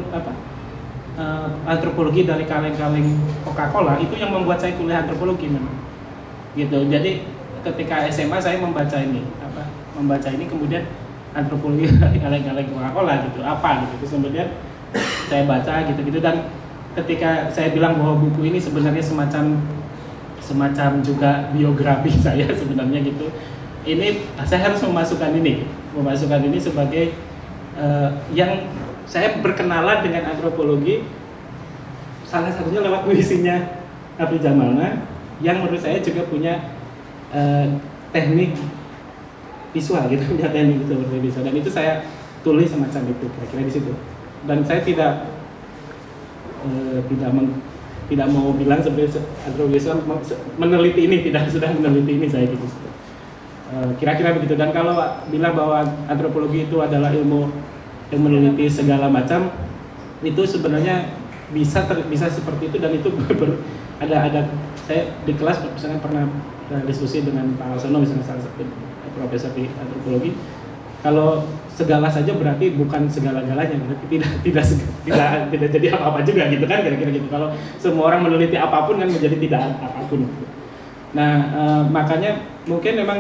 Speaker 4: antropologi dari kaleng-kaleng Coca-Cola itu yang membuat saya kuliah antropologi memang gitu. Jadi ketika SMA saya membaca ini kemudian antropologi dari kaleng-kaleng Coca-Cola gitu, apa gitu. Terus kemudian saya baca gitu-gitu, dan ketika saya bilang bahwa buku ini sebenarnya semacam juga biografi saya sebenarnya gitu. Ini saya harus memasukkan ini sebagai yang saya berkenalan dengan antropologi salah satunya lewat puisinya Afrizal Maulana yang menurut saya juga punya teknik visual gitu, punya teknik visual, dan itu saya tulis semacam itu kira-kira di situ. Dan saya tidak mau bilang sebenarnya antropologi visual meneliti ini, tidak sudah meneliti ini saya gitu. Kira-kira begitu. Dan kalau bilang bahwa antropologi itu adalah ilmu yang meneliti segala macam, itu sebenarnya bisa seperti itu. Dan itu ada saya di kelas misalnya pernah diskusi dengan Pak Alsono, misalnya salah satu profesor di antropologi, kalau segala saja berarti bukan segala-galanya, berarti tidak jadi apa-apa juga gitu kan, kira-kira gitu. Kalau semua orang meneliti apapun kan menjadi tidak apapun gitu. Nah, makanya mungkin memang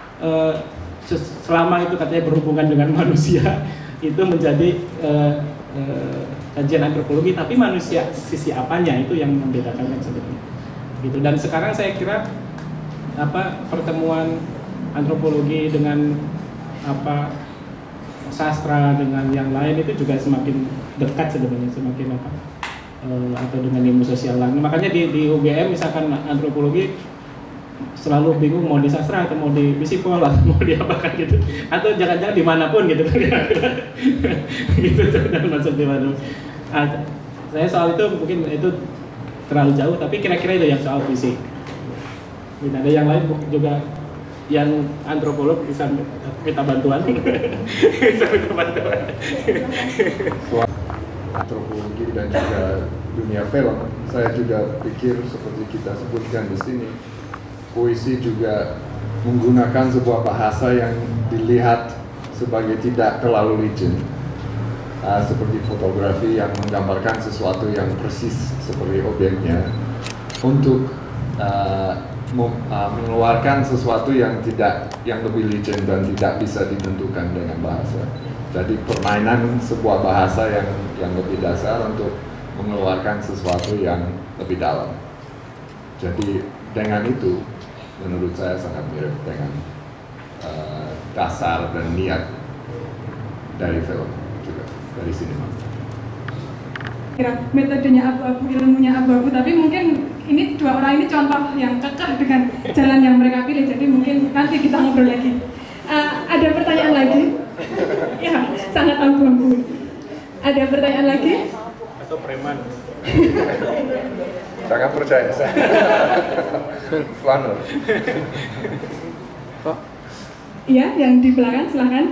Speaker 4: selama itu katanya berhubungan dengan manusia itu menjadi kajian antropologi, tapi manusia sisi apanya itu yang membedakan kan sebenarnya gitu. Dan sekarang saya kira pertemuan antropologi dengan sastra dengan yang lain itu juga semakin dekat sebenarnya, semakin atau dengan ilmu sosial lain. Makanya di UGM misalkan antropologi selalu bingung mau di sastra atau mau di psikol atau mau di apakan gitu, atau jangan-jangan dimanapun gitu kan gitu, dan masuk di mana. Saya soal itu mungkin itu terlalu jauh, tapi kira-kira itu yang soal puisi. Ada yang lain juga yang antropolog bisa minta bantuan. Bisa minta bantuan.
Speaker 3: Antropologi dan juga dunia film, saya juga pikir seperti kita sebutkan di sini, puisi juga menggunakan sebuah bahasa yang dilihat sebagai tidak terlalu rigid, seperti fotografi yang menggambarkan sesuatu yang persis seperti objeknya, untuk mengeluarkan sesuatu yang lebih licin dan tidak bisa ditentukan dengan bahasa. Jadi permainan sebuah bahasa yang lebih dasar untuk mengeluarkan sesuatu yang lebih dalam. Jadi dengan itu menurut saya sangat mirip dengan dasar dan niat dari film juga, dari sinema.
Speaker 1: Kira metodenya abu-abu, ilmunya abu-abu, tapi mungkin ini dua orang ini contoh yang kekeh dengan jalan yang mereka pilih, jadi mungkin nanti kita ngobrol lagi. Ada pertanyaan lagi? Ya, sangat abu-abu. Ada pertanyaan lagi?
Speaker 4: Atau preman?
Speaker 3: Sangat percaya saya. Flanur.
Speaker 1: Iya, yang di belakang, silahkan.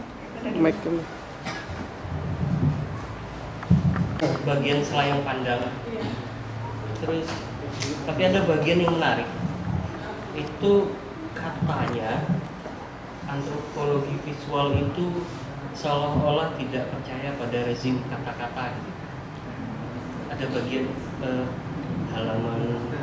Speaker 6: Bagian selayang pandang. Terus, tapi ada bagian yang menarik. Itu katanya antropologi visual itu seolah-olah tidak percaya pada rezim kata-kata. Ada bagian halaman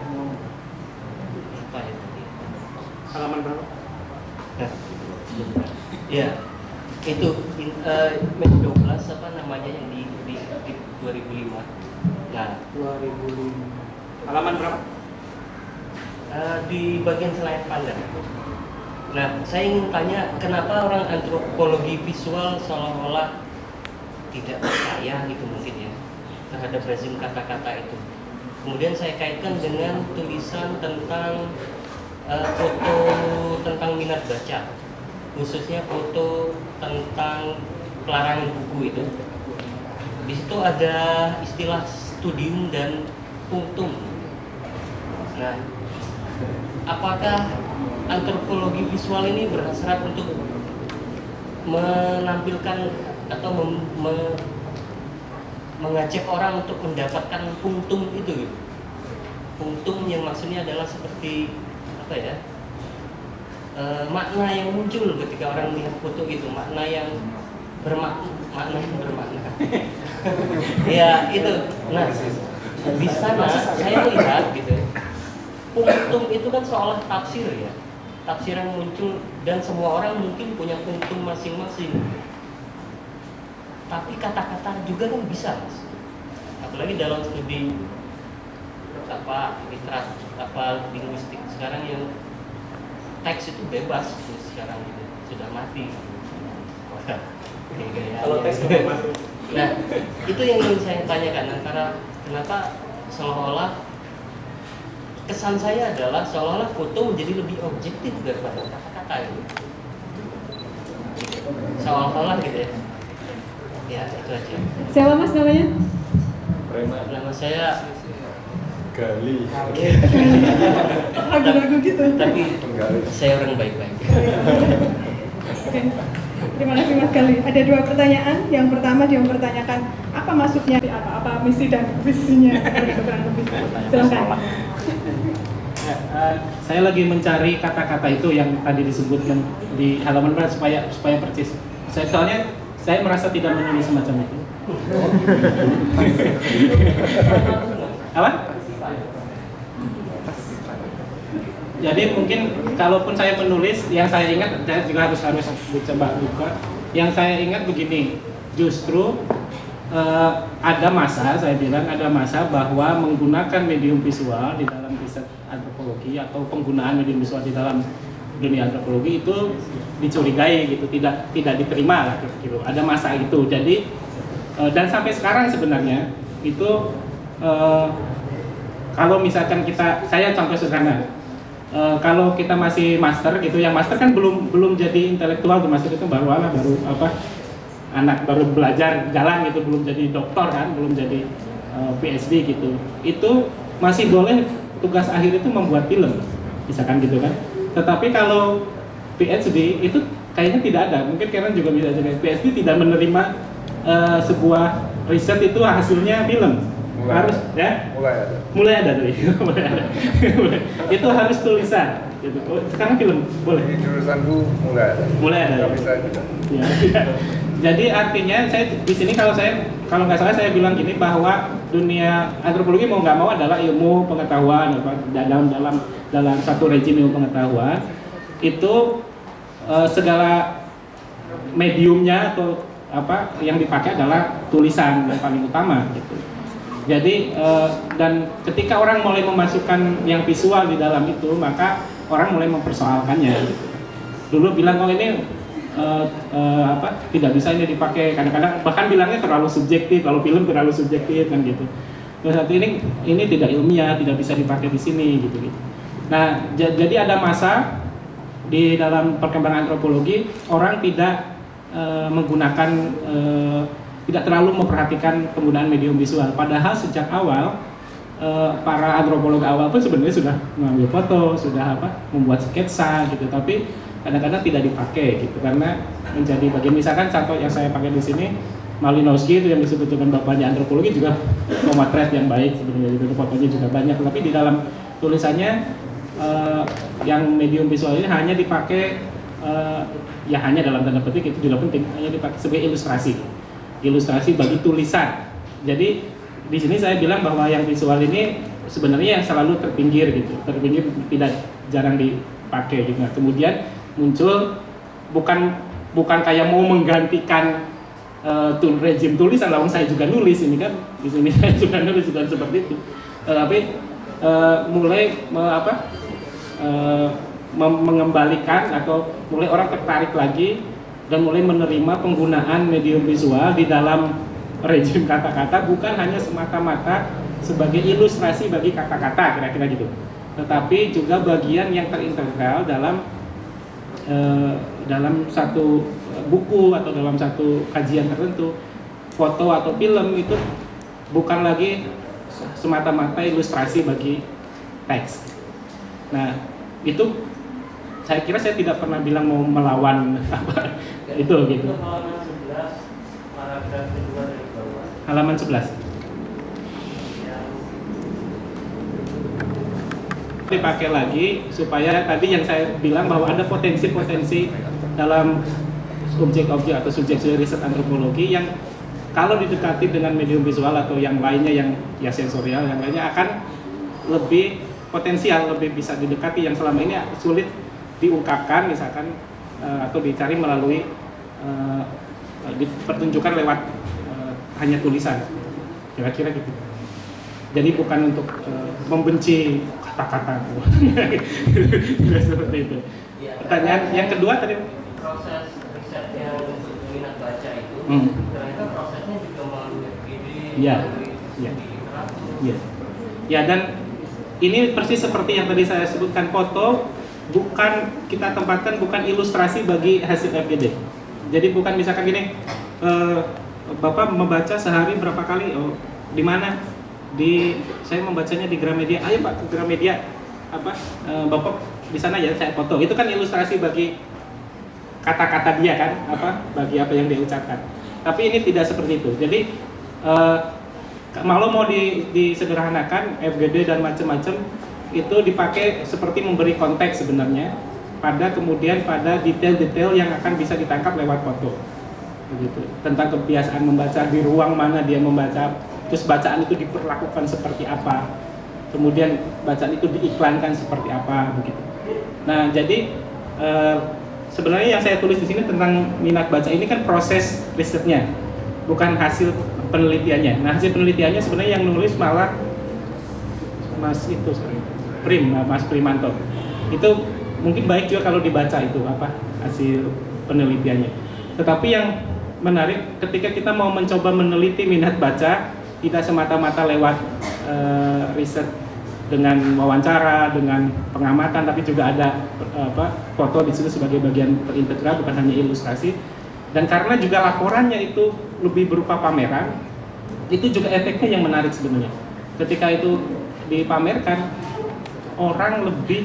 Speaker 6: apa ya tadi?
Speaker 4: Halaman berapa?
Speaker 6: Nah, ya itu match 12 apa namanya yang di 2005. Nah,
Speaker 4: 2005. Halaman berapa?
Speaker 6: Di bagian selayang pandang. Nah, saya ingin tanya kenapa orang antropologi visual seolah-olah tidak percaya gitu mungkin ya terhadap rezim kata-kata itu. Kemudian saya kaitkan dengan tulisan tentang foto tentang minat baca, khususnya foto tentang pelarangan buku itu. Di situ ada istilah studium dan punctum. Nah, apakah antropologi visual ini berhasrat untuk menampilkan atau mengajak orang untuk mendapatkan punctum itu gitu. Punctum yang maksudnya adalah seperti apa ya, makna yang muncul ketika orang melihat foto itu, makna yang bermakna ya itu. Nah, di sana saya lihat gitu, punctum itu kan seolah tafsir ya, tafsir yang muncul dan semua orang mungkin punya punctum masing-masing. Tapi kata-kata juga kan bisa, Mas. Apalagi dalam studi linguistik sekarang yang teks itu bebas sekarang gitu, sudah mati.
Speaker 4: Kalau teks sudah mati.
Speaker 6: Nah, itu yang ingin saya tanyakan, antara kenapa seolah-olah kesan saya adalah seolah-olah foto menjadi lebih objektif daripada kata-kata itu. Seolah-olah gitu ya. Ya, itu aja.
Speaker 1: Siapa Mas namanya?
Speaker 6: Nama saya
Speaker 3: Gali.
Speaker 1: Ragu-ragu gitu.
Speaker 6: Tapi saya orang baik-baik.
Speaker 1: Oke. Terima kasih Mas Gali. Ada dua pertanyaan. Yang pertama dia mempertanyakan apa maksudnya, apa misi dan visinya. Silakan.
Speaker 4: Saya lagi mencari kata-kata itu yang tadi disebutkan di halaman berapa supaya persis. Saya merasa tidak menulis semacam itu. Apa? Jadi mungkin kalaupun saya menulis, yang saya ingat, saya juga harus coba buka. Yang saya ingat begini, justru ada masa, saya bilang ada masa bahwa menggunakan medium visual di dalam riset antropologi atau penggunaan medium visual di dalam dunia antropologi itu dicurigai gitu, tidak diterima lah gitu. Ada masa itu. Jadi dan sampai sekarang sebenarnya itu kalau misalkan saya contoh sederhana, kalau kita masih master gitu, yang master kan belum jadi intelektual, master itu baru anak baru belajar jalan gitu, belum jadi doktor kan, belum jadi PhD gitu. Itu masih boleh tugas akhir itu membuat film, misalkan gitu kan. Tetapi kalau PhD itu kayaknya tidak ada, mungkin Karen juga bisa jadi PhD tidak menerima sebuah riset itu hasilnya film. Harus ya? Mulai ada tuh. Itu harus tulisan. Gitu. Sekarang film boleh.
Speaker 3: Di jurusanku mulai ada.
Speaker 4: Ya.
Speaker 3: Bisa juga.
Speaker 4: Ya. Jadi artinya saya di sini kalau nggak salah saya bilang gini, bahwa dunia antropologi mau nggak mau adalah ilmu pengetahuan dalam dalam satu rejim ilmu pengetahuan itu segala mediumnya atau apa yang dipakai adalah tulisan yang paling utama gitu. Jadi dan ketika orang mulai memasukkan yang visual di dalam itu, maka orang mulai mempersoalkannya gitu. Dulu bilang oh ini tidak bisa ini dipakai, kadang-kadang bahkan bilangnya terlalu subjektif, kalau film terlalu subjektif kan gitu. Terus satu ini tidak ilmiah, tidak bisa dipakai di sini gitu. Nah jadi ada masa di dalam perkembangan antropologi orang tidak menggunakan tidak terlalu memperhatikan penggunaan medium visual. Padahal sejak awal para antropolog awal pun sebenarnya sudah mengambil foto, sudah membuat sketsa gitu, tapi kadang-kadang tidak dipakai gitu karena menjadi bagian. Misalkan contoh yang saya pakai di sini Malinowski itu yang disebut dengan bapaknya antropologi juga pemotret yang baik sebenarnya gitu, fotonya juga banyak, tapi di dalam tulisannya yang medium visual ini hanya dipakai ya hanya dalam tanda petik, itu juga penting, hanya dipakai sebagai ilustrasi bagi tulisan. Jadi di sini saya bilang bahwa yang visual ini sebenarnya yang selalu terpinggir gitu, tidak jarang dipakai gitu. Nah, kemudian muncul bukan kayak mau menggantikan rejim tulisan, lawan saya juga nulis ini kan, di sini saya juga nulis bukan seperti itu, tapi mulai mengembalikan atau mulai orang tertarik lagi dan mulai menerima penggunaan medium visual di dalam rejim kata-kata bukan hanya semata-mata sebagai ilustrasi bagi kata-kata kira-kira gitu, tetapi juga bagian yang terintegral dalam satu buku atau dalam satu kajian tertentu. Foto atau film itu bukan lagi semata-mata ilustrasi bagi teks. Nah itu saya kira saya tidak pernah bilang mau melawan apa itu gitu.
Speaker 6: Halaman 11 paragraf kedua dari bawah.
Speaker 4: Halaman 11. Dipakai lagi supaya tadi yang saya bilang bahwa ada potensi-potensi dalam objek-objek atau subjek riset antropologi yang kalau didekati dengan medium visual atau yang lainnya yang ya sensorial yang lainnya akan lebih potensial, lebih bisa didekati yang selama ini sulit diungkapkan misalkan atau dicari melalui dipertunjukkan lewat hanya tulisan kira-kira gitu. Jadi bukan untuk membenci kata-kata tidak seperti itu. Pertanyaan yang kedua tadi
Speaker 6: proses risetnya untuk minat baca itu ternyata prosesnya juga melalui FGD,
Speaker 4: ya dan ini persis seperti yang tadi saya sebutkan, foto bukan kita tempatkan bukan ilustrasi bagi hasil FGD. Jadi bukan misalkan gini, Bapak membaca sehari berapa kali? Oh, di mana? Saya membacanya di Gramedia. Ayo Pak ke Gramedia. Bapak di sana ya saya foto. Itu kan ilustrasi bagi kata-kata dia kan, bagi apa yang dia ucapkan. Tapi ini tidak seperti itu. Jadi kalau mau disederhanakan FGD dan macam-macam itu dipakai seperti memberi konteks sebenarnya pada detail-detail yang akan bisa ditangkap lewat foto. Begitu. Tentang kebiasaan membaca, di ruang mana dia membaca, terus bacaan itu diperlakukan seperti apa, kemudian bacaan itu diiklankan seperti apa, begitu. Nah, jadi sebenarnya yang saya tulis di sini tentang minat baca ini kan proses risetnya, bukan hasil penelitiannya. Nah, hasil penelitiannya sebenarnya yang nulis malah Mas Primanto. Itu mungkin baik juga kalau dibaca itu hasil penelitiannya. Tetapi yang menarik ketika kita mau mencoba meneliti minat baca tidak semata-mata lewat riset dengan wawancara, dengan pengamatan, tapi juga ada foto di situ sebagai bagian terintegral, bukan hanya ilustrasi. Dan karena juga laporannya itu lebih berupa pameran, itu juga efeknya yang menarik sebenarnya. Ketika itu dipamerkan, orang lebih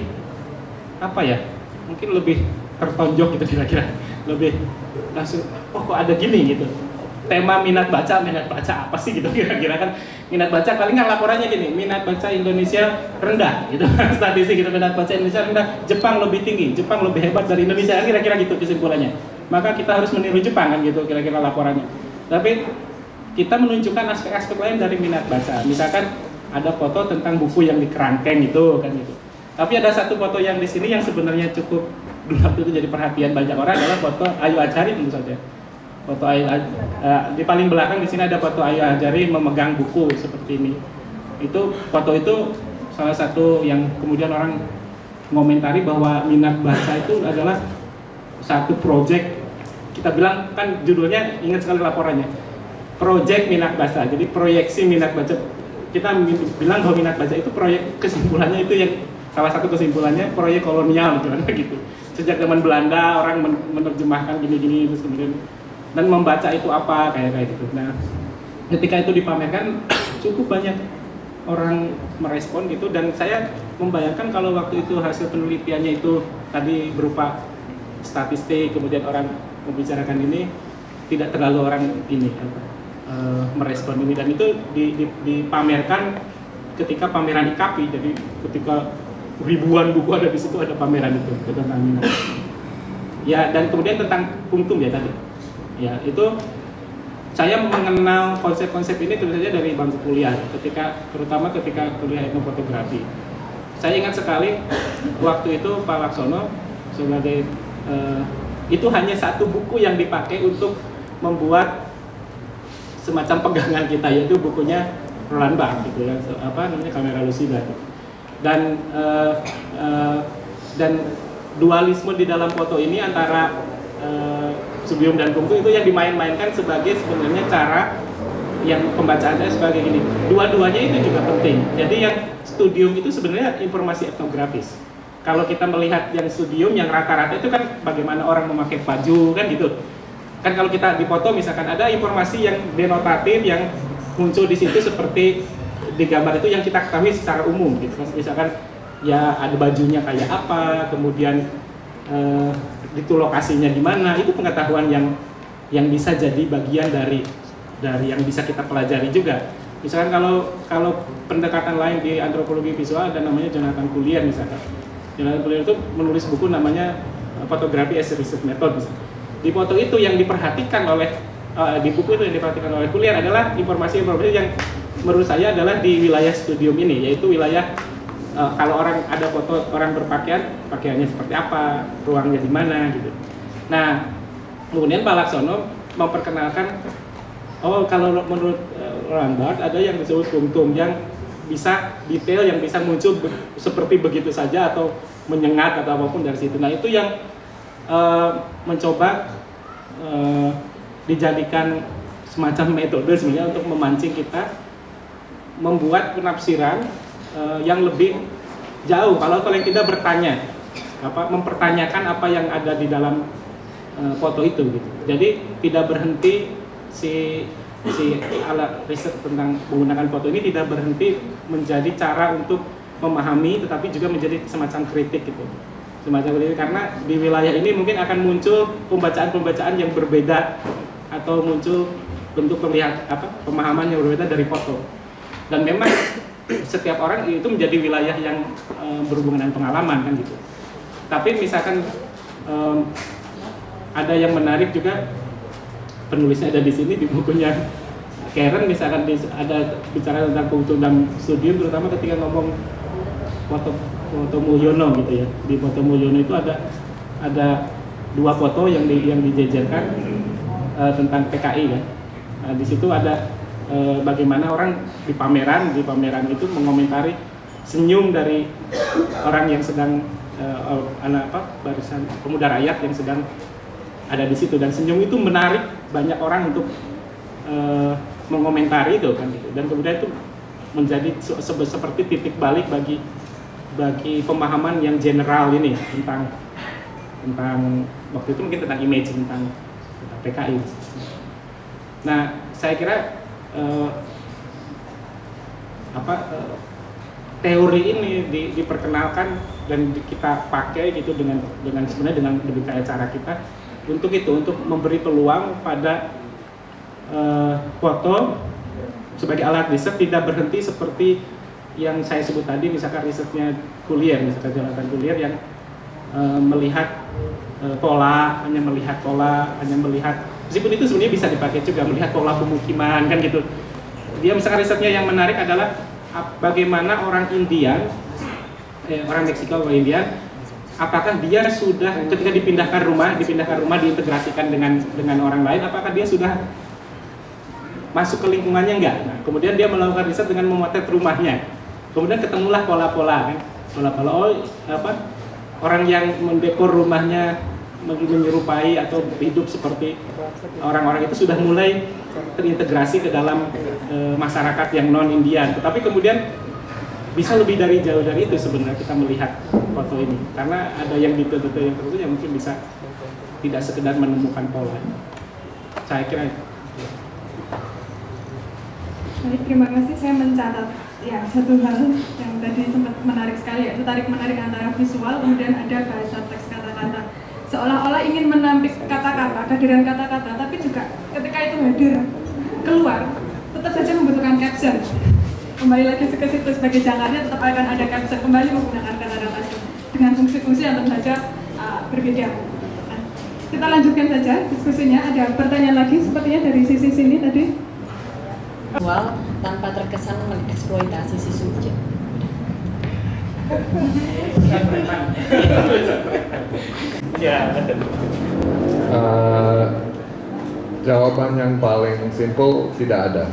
Speaker 4: mungkin lebih tertonjok gitu kira-kira, lebih langsung kok ada gini gitu. Tema minat baca apa sih gitu kira-kira kan. Minat baca paling kan laporannya gini, minat baca Indonesia rendah gitu. Statistik gitu, minat baca Indonesia rendah, Jepang lebih tinggi, Jepang lebih hebat dari Indonesia, kira-kira gitu kesimpulannya. Maka kita harus meniru Jepang kan gitu kira-kira laporannya. Tapi kita menunjukkan aspek-aspek lain dari minat baca. Misalkan ada foto tentang buku yang di kerangkeng itu kan gitu. Tapi ada satu foto yang di sini yang sebenarnya cukup dulu waktu itu jadi perhatian banyak orang, adalah foto Ayu Azhari tentu saja. Foto Ayu di paling belakang di sini ada foto Ayu Azhari memegang buku seperti ini. Itu foto itu salah satu yang kemudian orang mengomentari bahwa minat baca itu adalah satu proyek, kita bilang kan judulnya, ingat sekali laporannya, proyek minat baca. Jadi proyeksi minat baca, kita bilang bahwa minat baca itu proyek, kesimpulannya itu yang salah satu kesimpulannya proyek kolonial gitu. Sejak zaman Belanda orang menerjemahkan gini-gini terus kemudian, dan membaca itu apa kayak gitu. Nah, ketika itu dipamerkan cukup banyak orang merespon gitu, dan saya membayangkan kalau waktu itu hasil penelitiannya itu tadi berupa statistik, kemudian orang membicarakan ini, tidak terlalu orang ini merespon ini, dan itu dipamerkan ketika pameran IKAPI. Jadi ketika ribuan buku ada di situ, ada pameran itu tentang minat. Ya, dan kemudian tentang punktum ya tadi. Ya, itu saya mengenal konsep-konsep ini tentu saja dari bangku kuliah, terutama ketika kuliah etnofotografi. Saya ingat sekali waktu itu Pak Laksono sebagai itu hanya satu buku yang dipakai untuk membuat semacam pegangan kita, yaitu bukunya Roland Barthes gitu ya, apa namanya, Kamera Lucida. Dan dualisme di dalam foto ini antara subium dan punktum itu yang dimain-mainkan sebagai sebenarnya cara yang pembacaannya sebagai ini. Dua-duanya itu juga penting. Jadi yang studium itu sebenarnya informasi etnografis. Kalau kita melihat yang studium, yang rata-rata itu kan bagaimana orang memakai baju kan gitu. Kan kalau kita di foto misalkan ada informasi yang denotatif yang muncul di situ seperti di gambar itu yang kita ketahui secara umum gitu. Misalkan ya ada bajunya kayak apa, kemudian itu lokasinya di mana, itu pengetahuan yang bisa jadi bagian dari yang bisa kita pelajari juga. Misalkan kalau pendekatan lain di antropologi visual ada namanya Jonathan Collier misalkan. Jonathan Collier itu menulis buku namanya Photography as a Research Method misalkan. Di foto itu yang diperhatikan oleh di buku itu yang diperhatikan oleh Collier adalah informasi-informasi yang menurut saya adalah di wilayah studium ini, yaitu wilayah kalau orang ada foto orang berpakaian, pakaiannya seperti apa, ruangnya di mana gitu. Nah, kemudian Pak Laksono memperkenalkan, oh kalau menurut Roland Barthes ada yang disebut punktum yang bisa detail, yang bisa muncul seperti begitu saja atau menyengat atau apapun dari situ. Nah, itu yang mencoba dijadikan semacam metode sebenarnya untuk memancing kita membuat penafsiran yang lebih jauh. Kalau kalian tidak bertanya, mempertanyakan apa yang ada di dalam foto itu gitu. Jadi tidak berhenti si alat riset tentang menggunakan foto ini tidak berhenti menjadi cara untuk memahami, tetapi juga menjadi semacam kritik gitu. Semacam kritik, karena di wilayah ini mungkin akan muncul pembacaan-pembacaan yang berbeda atau muncul bentuk pemahaman yang berbeda dari foto. Dan memang setiap orang itu menjadi wilayah yang berhubungan dengan pengalaman kan gitu. Tapi misalkan ada yang menarik juga, penulisnya ada di sini di bukunya Karen, misalkan ada bicara tentang punktum dan studium, terutama ketika ngomong foto Mulyono gitu ya. Di foto Mulyono itu ada dua foto yang dijejerkan tentang PKI kan. Nah, di situ ada bagaimana orang di pameran itu mengomentari senyum dari orang yang sedang barisan pemuda rakyat yang sedang ada di situ, dan senyum itu menarik banyak orang untuk mengomentari itu kan gitu. Dan kemudian itu menjadi seperti titik balik bagi pemahaman yang general ini tentang waktu itu mungkin tentang image tentang PKI. Nah, saya kira teori ini diperkenalkan dan kita pakai gitu dengan sebenarnya dengan cara kita untuk memberi peluang pada foto sebagai alat riset tidak berhenti seperti yang saya sebut tadi, misalkan risetnya Collier, misalkan Jonathan Collier yang melihat pola, hanya melihat meskipun itu sebenarnya bisa dipakai juga melihat pola pemukiman kan gitu. Dia misalkan risetnya yang menarik adalah bagaimana orang Indian orang Meksiko atau India, apakah dia sudah ketika dipindahkan rumah diintegrasikan dengan orang lain, apakah dia sudah masuk ke lingkungannya enggak? Nah, kemudian dia melakukan riset dengan memotret rumahnya, kemudian ketemulah pola-pola, orang yang mendekor rumahnya menyerupai atau hidup seperti orang-orang itu sudah mulai terintegrasi ke dalam masyarakat yang non-Indian. Tetapi kemudian bisa lebih jauh dari itu sebenarnya kita melihat foto ini, karena ada yang detail-detail yang tertentu yang mungkin bisa tidak sekedar menemukan pola. Saya kira itu.
Speaker 1: Baik, terima kasih. Saya mencatat ya satu hal yang tadi sempat menarik sekali, yaitu tarik menarik antara visual kemudian ada bahasa teks kata-kata. Seolah-olah ingin menampik kata-kata, kehadiran kata-kata, tapi juga ketika itu hadir keluar, tetap saja membutuhkan caption. Kembali lagi ke situ, sebagai jangkarnya tetap akan ada caption, kembali menggunakan kata-kata dengan fungsi-fungsi yang tentu saja berbeda. Nah, kita lanjutkan saja diskusinya. Ada pertanyaan lagi sepertinya dari sisi sini tadi.
Speaker 7: Visual tanpa terkesan mengeksploitasi si subjek.
Speaker 3: Jawaban yang paling simple tidak ada.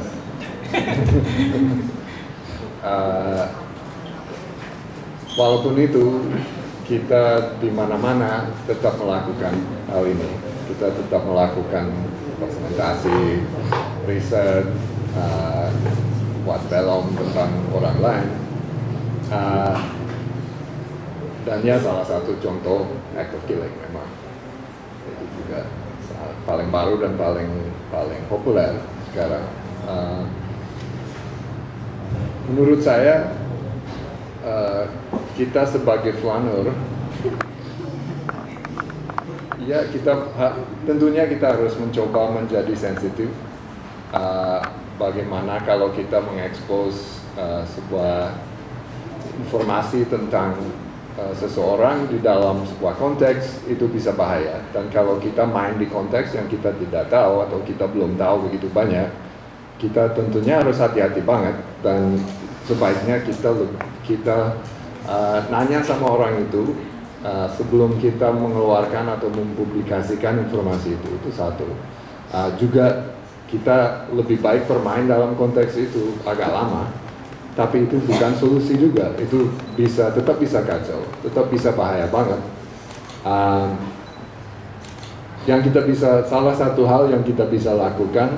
Speaker 3: Walaupun itu kita di mana-mana tetap melakukan hal ini. Kita tetap melakukan presentasi, riset, buat film tentang orang lain. Dan ya salah satu contoh act of killing memang itu juga paling baru dan paling populer sekarang. Menurut saya kita sebagai flaneur, ya tentunya kita harus mencoba menjadi sensitif. Bagaimana kalau kita mengekspos sebuah informasi tentang seseorang di dalam sebuah konteks, itu bisa bahaya. Dan kalau kita main di konteks yang kita tidak tahu atau kita belum tahu begitu banyak, kita tentunya harus hati-hati banget. Dan sebaiknya kita nanya sama orang itu sebelum kita mengeluarkan atau mempublikasikan informasi itu. Itu satu. Juga kita lebih baik bermain dalam konteks itu agak lama. Tapi itu bukan solusi juga, itu tetap bisa kacau, tetap bisa bahaya banget. Salah satu hal yang kita bisa lakukan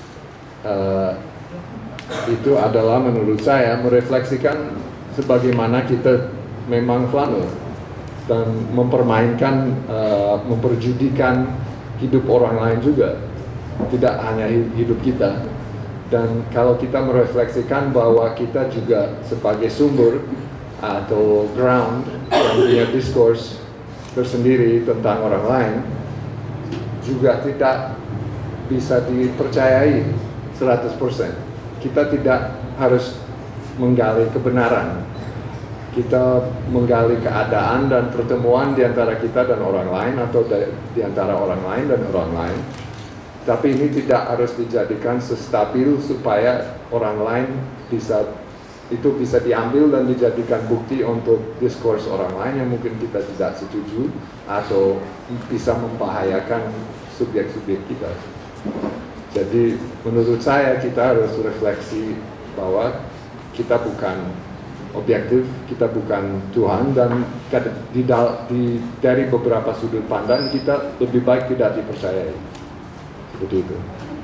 Speaker 3: itu adalah menurut saya merefleksikan sebagaimana kita memang flaneur dan mempermainkan, memperjudikan hidup orang lain juga, tidak hanya hidup kita. Dan kalau kita merefleksikan bahwa kita juga sebagai sumber atau ground yang punya diskurs tersendiri tentang orang lain, juga tidak bisa dipercayai 100%. Kita tidak harus menggali kebenaran. Kita menggali keadaan dan pertemuan di antara kita dan orang lain, atau di antara orang lain dan orang lain. Tapi ini tidak harus dijadikan stabil supaya orang lain bisa diambil dan dijadikan bukti untuk diskurs orang lain yang mungkin kita tidak setuju atau bisa membahayakan subjek-subjek kita. Jadi menurut saya kita harus refleksi bahwa kita bukan objektif, kita bukan Tuhan, dan dari beberapa sudut pandang kita lebih baik tidak dipercayai. Seperti itu.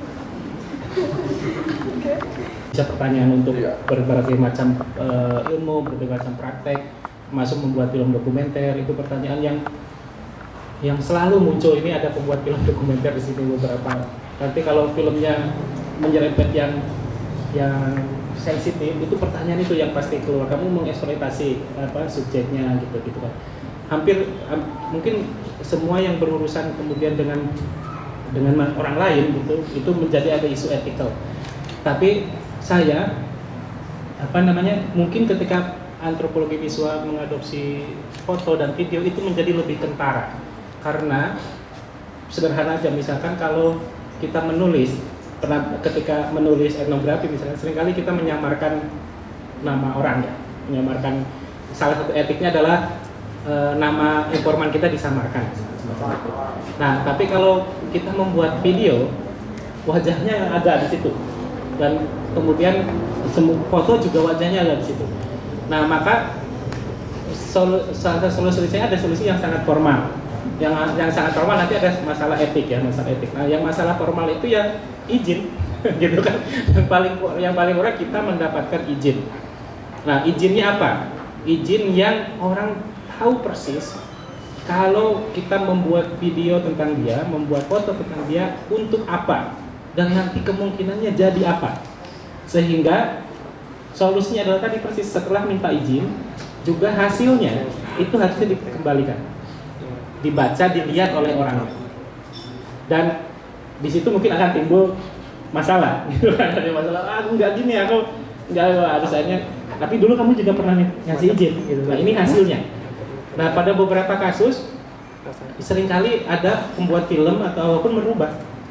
Speaker 4: Bisa pertanyaan untuk berbagai macam ilmu, berbagai macam praktek, masuk membuat film dokumenter, itu pertanyaan yang selalu muncul. Ini ada pembuat film dokumenter di sini beberapa. Nanti kalau filmnya menyerempet yang sensitif, itu pertanyaan itu yang pasti keluar. Kamu mengeksploitasi subjeknya gitu kan. Hampir mungkin semua yang berurusan kemudian dengan orang lain gitu, itu menjadi ada isu etikal. Tapi saya mungkin ketika antropologi visual mengadopsi foto dan video itu menjadi lebih kentara. Karena sederhana aja, misalkan kalau kita ketika menulis etnografi misalnya, seringkali kita menyamarkan nama orang ya, menyamarkan salah satu etiknya adalah nama informan kita disamarkan. Nah, tapi kalau kita membuat video, wajahnya ada di situ, dan kemudian foto juga wajahnya ada di situ. Nah, maka solusinya ada solusi yang sangat formal. Yang sangat formal nanti ada masalah etik ya, masalah etik. Nah, yang masalah formal itu ya izin, gitu kan. Yang paling murah kita mendapatkan izin. Nah, izinnya apa? Izin yang orang tahu persis kalau kita membuat video tentang dia, membuat foto tentang dia untuk apa, dan nanti kemungkinannya jadi apa. Sehingga solusinya adalah tadi persis, setelah minta izin, juga hasilnya itu harusnya dikembalikan, dibaca, dilihat oleh orang. Dan di situ mungkin akan timbul masalah, gitu kan? Ada masalah, enggak gini, aku enggak harusnya. Tapi dulu kamu juga pernah ngasih izin, gitu. Nah, ini hasilnya. Nah, pada beberapa kasus seringkali ada pembuat film atau apapun merubah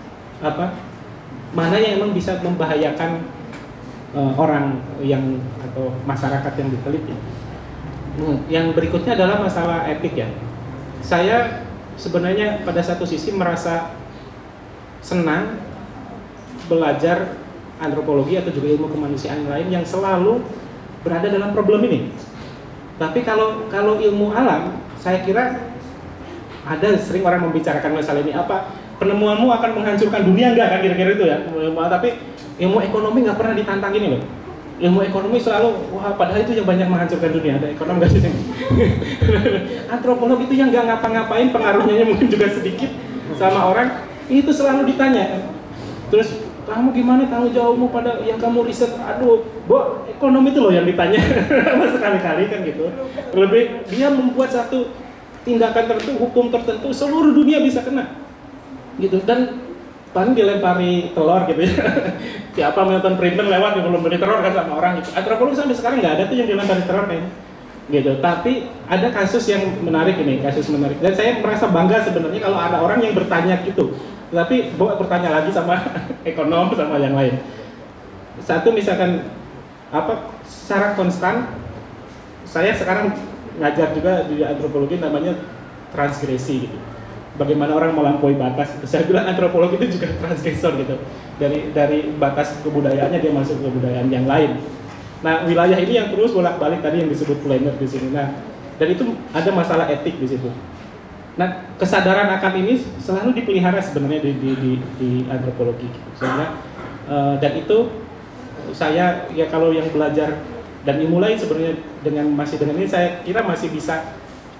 Speaker 4: mana yang memang bisa membahayakan orang yang atau masyarakat yang diteliti. Yang berikutnya adalah masalah etik ya. Saya sebenarnya pada satu sisi merasa senang belajar antropologi atau juga ilmu kemanusiaan lain yang selalu berada dalam problem ini. Tapi kalau ilmu alam, saya kira ada sering orang membicarakan masalah ini, apa penemuanmu akan menghancurkan dunia, enggak kan, kira-kira itu ya. Tapi ilmu ekonomi nggak pernah ditantang ini loh. Ilmu ekonomi selalu, wah padahal itu yang banyak menghancurkan dunia, ada ekonom nggak sih? Antropolog itu yang nggak ngapa-ngapain, pengaruhnya mungkin juga sedikit sama orang, itu selalu ditanya. Terus kamu gimana tanggung jawabmu pada yang kamu riset? Aduh, ekonomi itu loh yang ditanya sekali-kali kan gitu. Lebih dia membuat satu tindakan tertentu, hukum tertentu, seluruh dunia bisa kena gitu, dan paling dilempari telur gitu ya. Siapa menonton Primer lewat belum beli telur kan sama orang gitu. Antropologi sampai sekarang nggak ada tuh yang dilempari telur kayaknya gitu. Tapi ada kasus yang menarik ini, kasus menarik, dan saya merasa bangga sebenarnya kalau ada orang yang bertanya gitu. Tapi bertanya lagi sama ekonom, sama yang lain. Satu misalkan secara konstan, saya sekarang ngajar juga di antropologi namanya transgresi gitu. Bagaimana orang melampaui batas. Saya bilang antropologi itu juga transgresor gitu. Dari batas kebudayaannya dia masuk ke kebudayaan yang lain. Nah, wilayah ini yang terus bolak-balik tadi yang disebut planner di sini. Nah, dan itu ada masalah etik di situ. Nah, kesadaran akan ini selalu dipelihara sebenarnya di antropologi gitu. Sehingga dan itu saya ya kalau yang belajar dan dimulai sebenarnya dengan ini saya kira masih bisa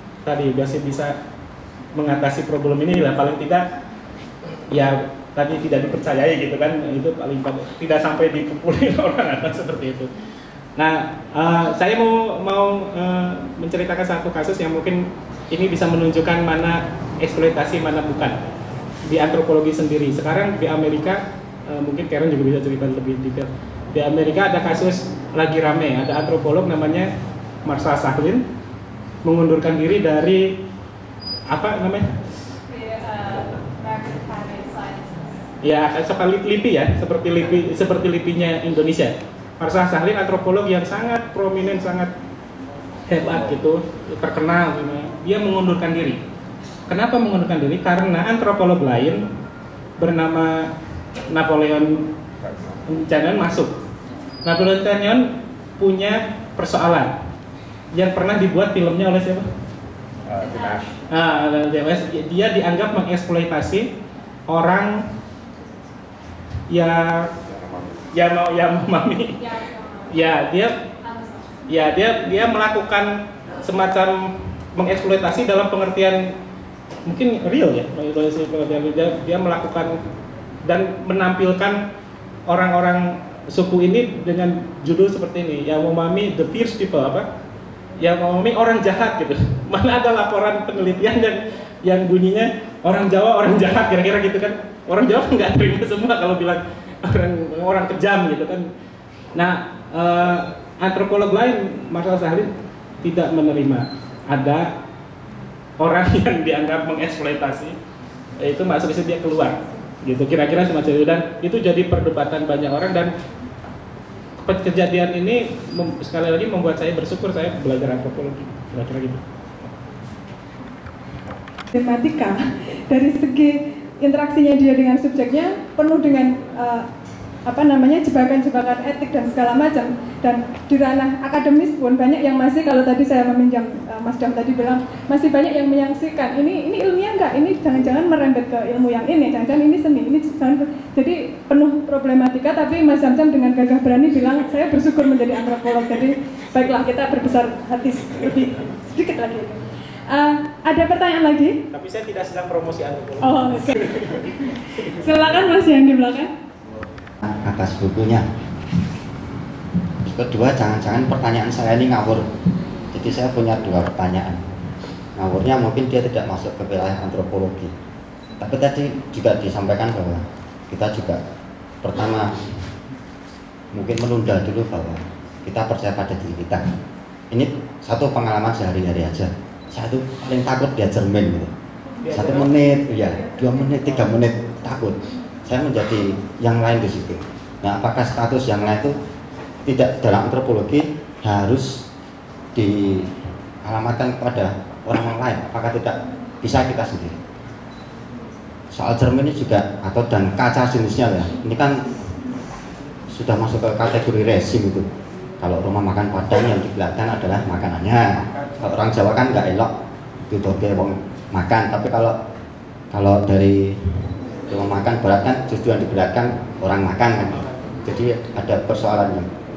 Speaker 4: mengatasi problem ini lah, paling tidak ya tadi tidak dipercayai gitu kan, itu paling tidak sampai dipukuli orang atau seperti itu. Nah, saya mau menceritakan satu kasus yang mungkin ini bisa menunjukkan mana eksploitasi, mana bukan di antropologi sendiri. Sekarang di Amerika, mungkin Karen juga bisa cerita lebih detail. Di Amerika ada kasus lagi rame, ada antropolog namanya Marshall Sahlin mengundurkan diri dari apa namanya? Ya, seperti LIPI ya, seperti LIPI-nya Indonesia. Marshall Sahlin antropolog yang sangat prominent, sangat hebat gitu, terkenal gitu. Dia mengundurkan diri. Kenapa mengundurkan diri? Karena antropolog lain bernama Napoleon Canyon masuk. Napoleon Canyon punya persoalan yang pernah dibuat filmnya oleh siapa? Dia dianggap mengeksploitasi orang ya memahami. Dia melakukan semacam mengeksploitasi dalam pengertian mungkin real ya, dia melakukan dan menampilkan orang-orang suku ini dengan judul seperti ini, yang memahami the fierce people, yang memahami orang jahat gitu. Mana ada laporan penelitian dan yang bunyinya orang Jawa orang jahat, kira-kira gitu kan. Orang Jawa nggak terima semua kalau bilang orang kejam gitu kan. Nah, antropolog lain, Marshall Sahlin, tidak menerima ada orang yang dianggap mengeksploitasi, itu masuk ke dia keluar gitu, kira-kira semacam itu. Dan itu jadi perdebatan banyak orang, dan kejadian ini sekali lagi membuat saya bersyukur saya belajar antropologi, kira-kira gitu.
Speaker 1: Tematika dari segi interaksinya dia dengan subjeknya penuh dengan jebakan-jebakan etik dan segala macam, dan di ranah akademis pun banyak yang masih, kalau tadi saya meminjam Mas Dam tadi bilang masih banyak yang menyaksikan ini ilmiah enggak, ini jangan-jangan merembet ke ilmu yang ini, jangan-jangan ini seni, ini jangan, jadi penuh problematika. Tapi Mas Dam dengan gagah berani bilang saya bersyukur menjadi antropolog, jadi baiklah kita berbesar hati lebih sedikit lagi. Ada pertanyaan lagi?
Speaker 4: Tapi saya tidak sedang promosi antropologi.
Speaker 1: Oh, oke. Silakan Mas yang di belakang.
Speaker 8: Atas bukunya. Kedua, jangan-jangan pertanyaan saya ini ngawur. Jadi saya punya dua pertanyaan. Ngawurnya mungkin dia tidak masuk ke wilayah antropologi. Tapi tadi juga disampaikan bahwa kita juga pertama mungkin menunda dulu bahwa kita percaya pada diri kita. Ini satu pengalaman sehari-hari aja. Saya tuh paling takut diajar main gitu. 1 menit, ya 2 menit, 3 menit takut. Saya menjadi yang lain di situ. Nah, apakah status yang lain itu tidak dalam antropologi harus dialamatkan kepada orang lain? Apakah tidak bisa kita sendiri? Soal cermin ini juga dan kaca jenisnya ya. Ini kan sudah masuk ke kategori rezim itu. Kalau rumah makan Padang yang dibelakang adalah makanannya. Kalau orang Jawa kan nggak elok ditoge wong makan. Tapi kalau dari rumah makan Barat kan justru yang di belakang orang makan kan. Jadi ada persoalannya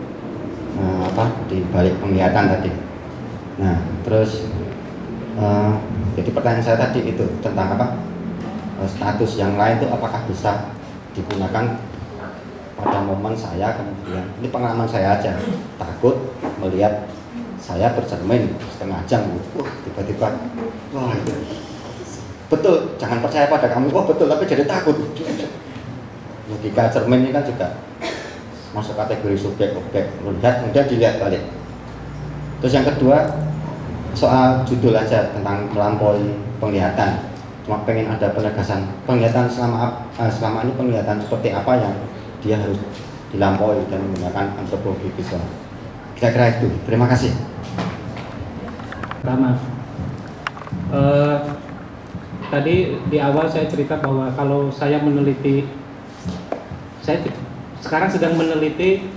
Speaker 8: di balik penglihatan tadi. Nah terus jadi pertanyaan saya tadi itu tentang status yang lain itu apakah bisa digunakan pada momen saya kemudian, ini pengalaman saya aja, takut melihat saya bercermin setengah jam, tiba-tiba wah betul, jangan percaya pada kamu, wah betul, tapi jadi takut. Logika cermin ini kan juga masuk kategori subjek-objek, melihat kemudian dilihat balik. Terus yang kedua soal judul aja tentang melampaui penglihatan, cuma pengen ada penegasan penglihatan selama ini penglihatan seperti apa yang dia harus dilampaui dan menggunakan antropologi visual. Kira-kira itu. Terima kasih.
Speaker 4: Pertama, tadi di awal saya cerita bahwa kalau saya meneliti, saya sekarang sedang meneliti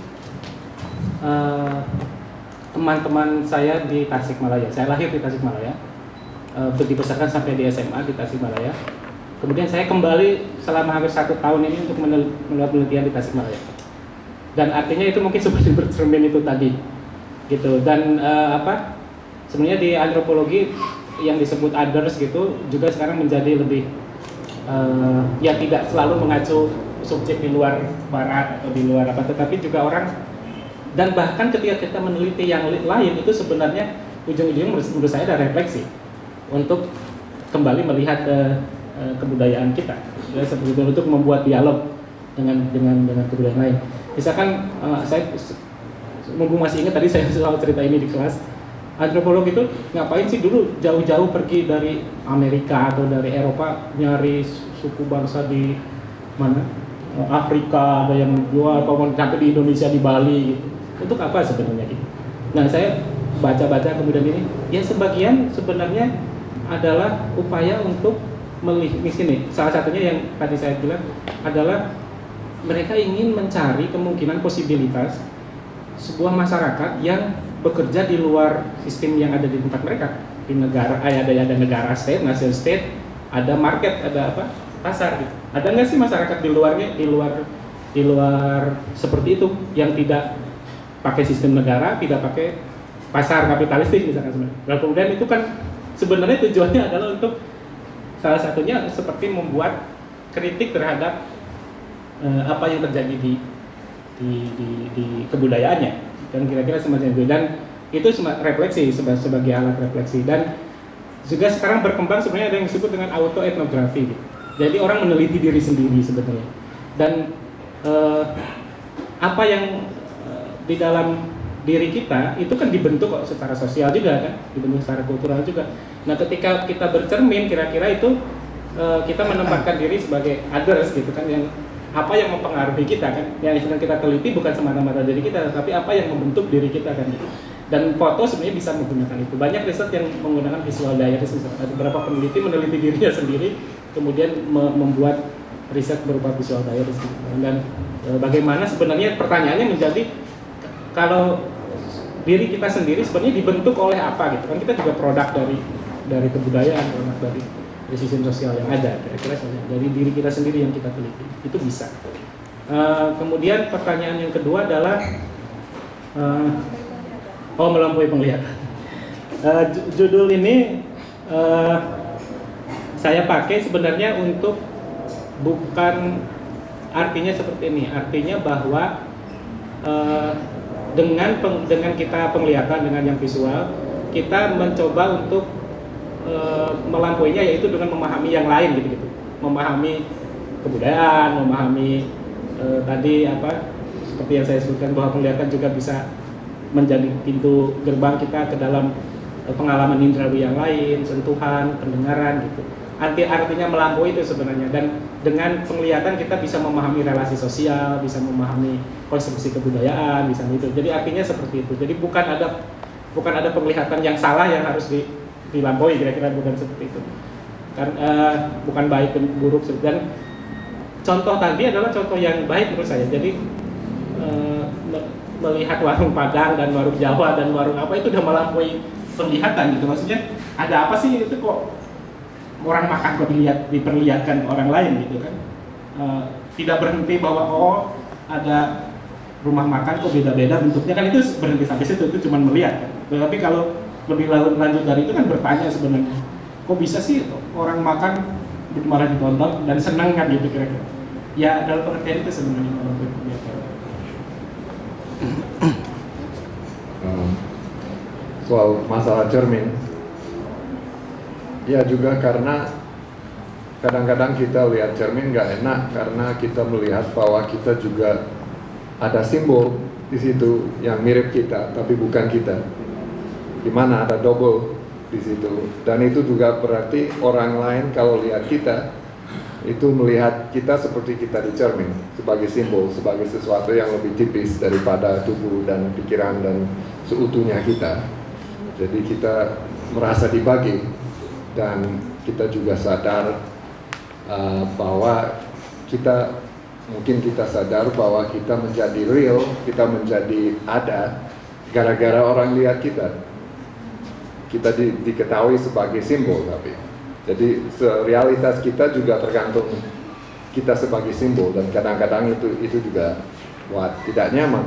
Speaker 4: teman-teman saya di Tasikmalaya. Saya lahir di Tasikmalaya, dibesarkan sampai di SMA di Tasikmalaya. Kemudian saya kembali selama hampir 1 tahun ini untuk melakukan penelitian di Tasikmalaya. Dan artinya itu mungkin seperti bercermin itu tadi, gitu. Dan sebenarnya di antropologi yang disebut others gitu juga sekarang menjadi lebih ya tidak selalu mengacu subjek di luar Barat atau di luar tetapi juga orang, dan bahkan ketika kita meneliti yang lain itu sebenarnya ujung-ujungnya menurut saya ada refleksi untuk kembali melihat kebudayaan kita, ya, seperti itu, untuk membuat dialog dengan kebudayaan lain. Misalkan saya mumpung masih ingat tadi saya selalu cerita ini di kelas, antropolog itu ngapain sih dulu jauh-jauh pergi dari Amerika atau dari Eropa nyari suku bangsa di mana Afrika, ada yang jual sampai di Indonesia, di Bali gitu. Untuk apa sebenarnya gitu? Nah saya baca-baca kemudian ini, ya sebagian sebenarnya adalah upaya untuk di sini. Salah satunya yang tadi saya bilang adalah mereka ingin mencari kemungkinan posibilitas sebuah masyarakat yang bekerja di luar sistem yang ada di tempat mereka, di negara ada negara state, national state, ada market, ada pasar gitu. Ada nggak sih masyarakat di luar seperti itu yang tidak pakai sistem negara, tidak pakai pasar kapitalistik misalkan sebenarnya. Lalu kemudian itu kan sebenarnya tujuannya adalah untuk salah satunya seperti membuat kritik terhadap apa yang terjadi di kebudayaannya, dan kira-kira semacam itu. Dan itu refleksi sebagai alat refleksi. Dan juga sekarang berkembang sebenarnya ada yang disebut dengan autoetnografi. Jadi orang meneliti diri sendiri sebenarnya. Dan apa yang di dalam diri kita itu kan dibentuk kok secara sosial juga kan, dibentuk secara kultural juga. Nah ketika kita bercermin kira-kira itu kita menempatkan diri sebagai others gitu kan, yang apa yang mempengaruhi kita kan. Yang sedang kita teliti bukan semata-mata diri kita, tapi apa yang membentuk diri kita kan. Dan foto sebenarnya bisa menggunakan itu. Banyak riset yang menggunakan visual diaries, misalnya ada beberapa peneliti meneliti dirinya sendiri, kemudian membuat riset berupa visual diaries. Dan bagaimana sebenarnya pertanyaannya menjadi, kalau diri kita sendiri sebenarnya dibentuk oleh apa gitu kan. Kita juga produk dari kebudayaan, produk dari sistem sosial yang ada, kira-kira dari diri kita sendiri yang kita teliti. Itu bisa. Kemudian pertanyaan yang kedua adalah melampaui penglihatan. Judul ini saya pakai sebenarnya untuk bukan artinya seperti ini. Artinya bahwa dengan kita penglihatan, dengan yang visual, kita mencoba untuk melampauinya, yaitu dengan memahami yang lain gitu. Memahami kebudayaan, memahami tadi seperti yang saya sebutkan, bahwa penglihatan juga bisa menjadi pintu gerbang kita ke dalam pengalaman indrawi yang lain, sentuhan, pendengaran gitu. Artinya melampaui itu sebenarnya. Dan dengan penglihatan kita bisa memahami relasi sosial, bisa memahami konstruksi kebudayaan, bisa gitu. Jadi artinya seperti itu. Jadi bukan ada penglihatan yang salah yang harus dilampaui, kira-kira bukan seperti itu. Bukan baik dan buruk. Dan contoh tadi adalah contoh yang baik menurut saya. Jadi melihat warung Padang dan warung Jawa dan warung apa itu udah melampaui penglihatan gitu. Maksudnya ada apa sih itu kok orang makan kok diperlihatkan orang lain gitu kan. Tidak berhenti bahwa ada rumah makan kok beda-beda bentuknya kan, itu berhenti sampai situ, itu cuma melihat kan. Tapi kalau lebih lanjut dari itu kan bertanya sebenarnya, kok bisa sih orang makan malah ditonton dan senang kan gitu kira-kira. Ya dalam pengertian itu sebenarnya
Speaker 3: soal masalah cermin, ya juga karena kadang-kadang kita lihat cermin nggak enak karena kita melihat bahwa kita juga ada simbol di situ yang mirip kita tapi bukan kita, di mana ada double di situ. Dan itu juga berarti orang lain kalau lihat kita itu melihat kita seperti kita di cermin, sebagai simbol, sebagai sesuatu yang lebih tipis daripada tubuh dan pikiran dan seutuhnya kita. Jadi kita merasa dibagi, dan kita juga sadar bahwa mungkin kita sadar bahwa kita menjadi real, kita menjadi ada gara-gara orang lihat kita. Kita diketahui sebagai simbol, tapi jadi realitas kita juga tergantung kita sebagai simbol, dan kadang-kadang itu juga buat tidak nyaman.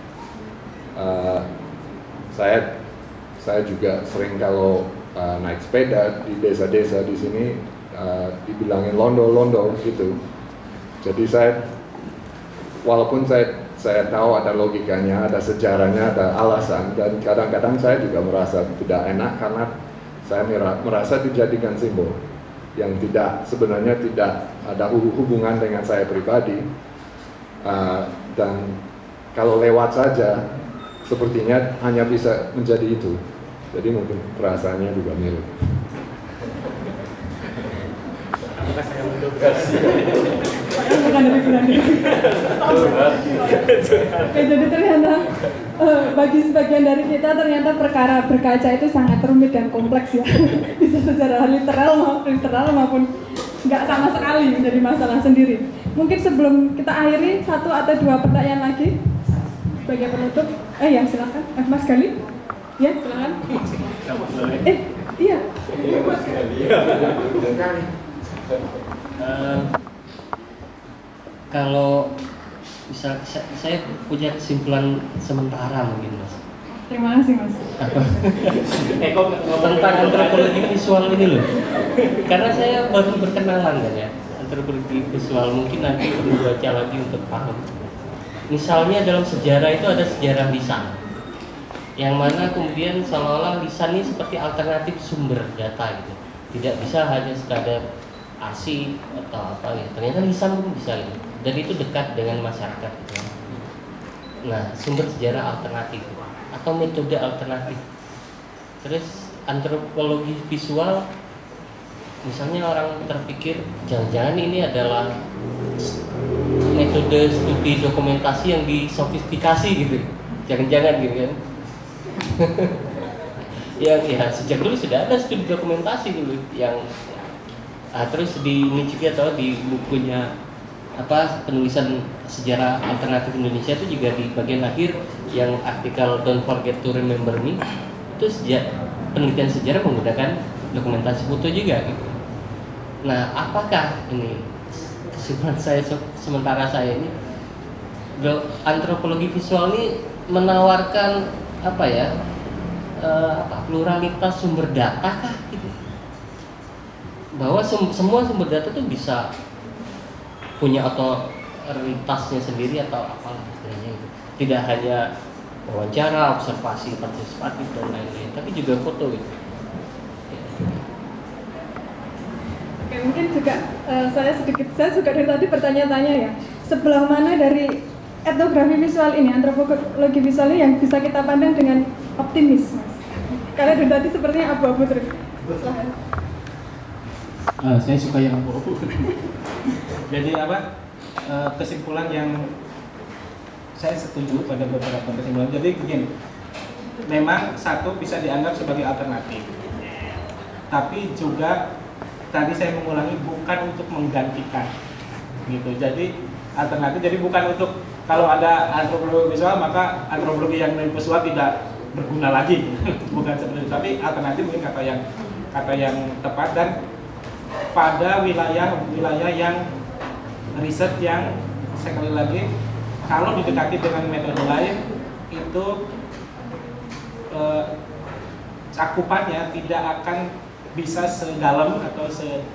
Speaker 3: Saya juga sering kalau naik sepeda di desa-desa di sini dibilangin londo-londo gitu. Jadi walaupun saya tahu ada logikanya, ada sejarahnya, ada alasan, dan kadang-kadang saya juga merasa tidak enak karena saya merasa dijadikan simbol yang sebenarnya tidak ada hubungan dengan saya pribadi, dan kalau lewat saja sepertinya hanya bisa menjadi itu. Jadi mungkin perasaannya juga mirip.
Speaker 4: Apakah saya menduga sih?
Speaker 1: Bukan dari berani. Oke, jadi ternyata bagi sebagian dari kita ternyata perkara berkaca itu sangat rumit dan kompleks ya. Bisa secara literal maupun nggak sama sekali menjadi masalah sendiri. Mungkin sebelum kita akhiri, 1 atau 2 pertanyaan lagi sebagai penutup. Ya silakan, Mas Gali. Ya, silakan. Iya.
Speaker 6: Kalau bisa saya punya kesimpulan sementara mungkin, Mas.
Speaker 1: Terima kasih, Mas.
Speaker 6: Tentang antropologi visual ini loh. Karena saya baru berkenalan kan ya, antropologi visual, mungkin nanti perlu baca lagi untuk paham. Misalnya dalam sejarah itu ada sejarah lisan, yang mana kemudian seolah-olah lisan ini seperti alternatif sumber data gitu. Tidak bisa hanya sekadar arsip atau apa ya. Ternyata lisan pun bisa gitu. Dan itu dekat dengan masyarakat gitu. Nah, sumber sejarah alternatif atau metode alternatif. Terus antropologi visual, misalnya orang terpikir jangan-jangan ini adalah metode studi dokumentasi yang disofistikasi gitu, jangan-jangan gitu kan. Yang ya sejak dulu sudah ada studi dokumentasi dulu yang terus di ini juga atau di bukunya penulisan sejarah alternatif Indonesia itu juga di bagian akhir yang artikel Don't Forget to Remember Me itu penelitian sejarah menggunakan dokumentasi foto juga gitu. Nah, apakah ini kesimpulan saya sementara saya ini antropologi visual ini menawarkan pluralitas sumber data kah gitu? Bahwa semua sumber data itu bisa punya otoritasnya sendiri atau apalah istilahnya itu. Tidak hanya wawancara, observasi partisipatif dan lain-lain, tapi juga foto gitu.
Speaker 1: Oke, mungkin juga saya juga dari tadi bertanya-tanya ya, sebelah mana dari etnografi visual ini, antropologi visual ini yang bisa kita pandang dengan optimis, Mas? Karena dari tadi sepertinya abu-abu terus.
Speaker 4: Saya suka yang abu-abu. Jadi kesimpulan yang saya setuju pada beberapa kesimpulan. Jadi begini, memang satu bisa dianggap sebagai alternatif, tapi juga tadi saya mengulangi bukan untuk menggantikan, gitu. Jadi alternatif, jadi bukan untuk kalau ada antropologi visual maka antropologi yang visual tidak berguna lagi, bukan seperti itu. Tapi alternatif mungkin kata yang tepat, dan pada wilayah yang riset yang sekali lagi kalau didekati dengan metode lain itu cakupannya tidak akan bisa sedalam atau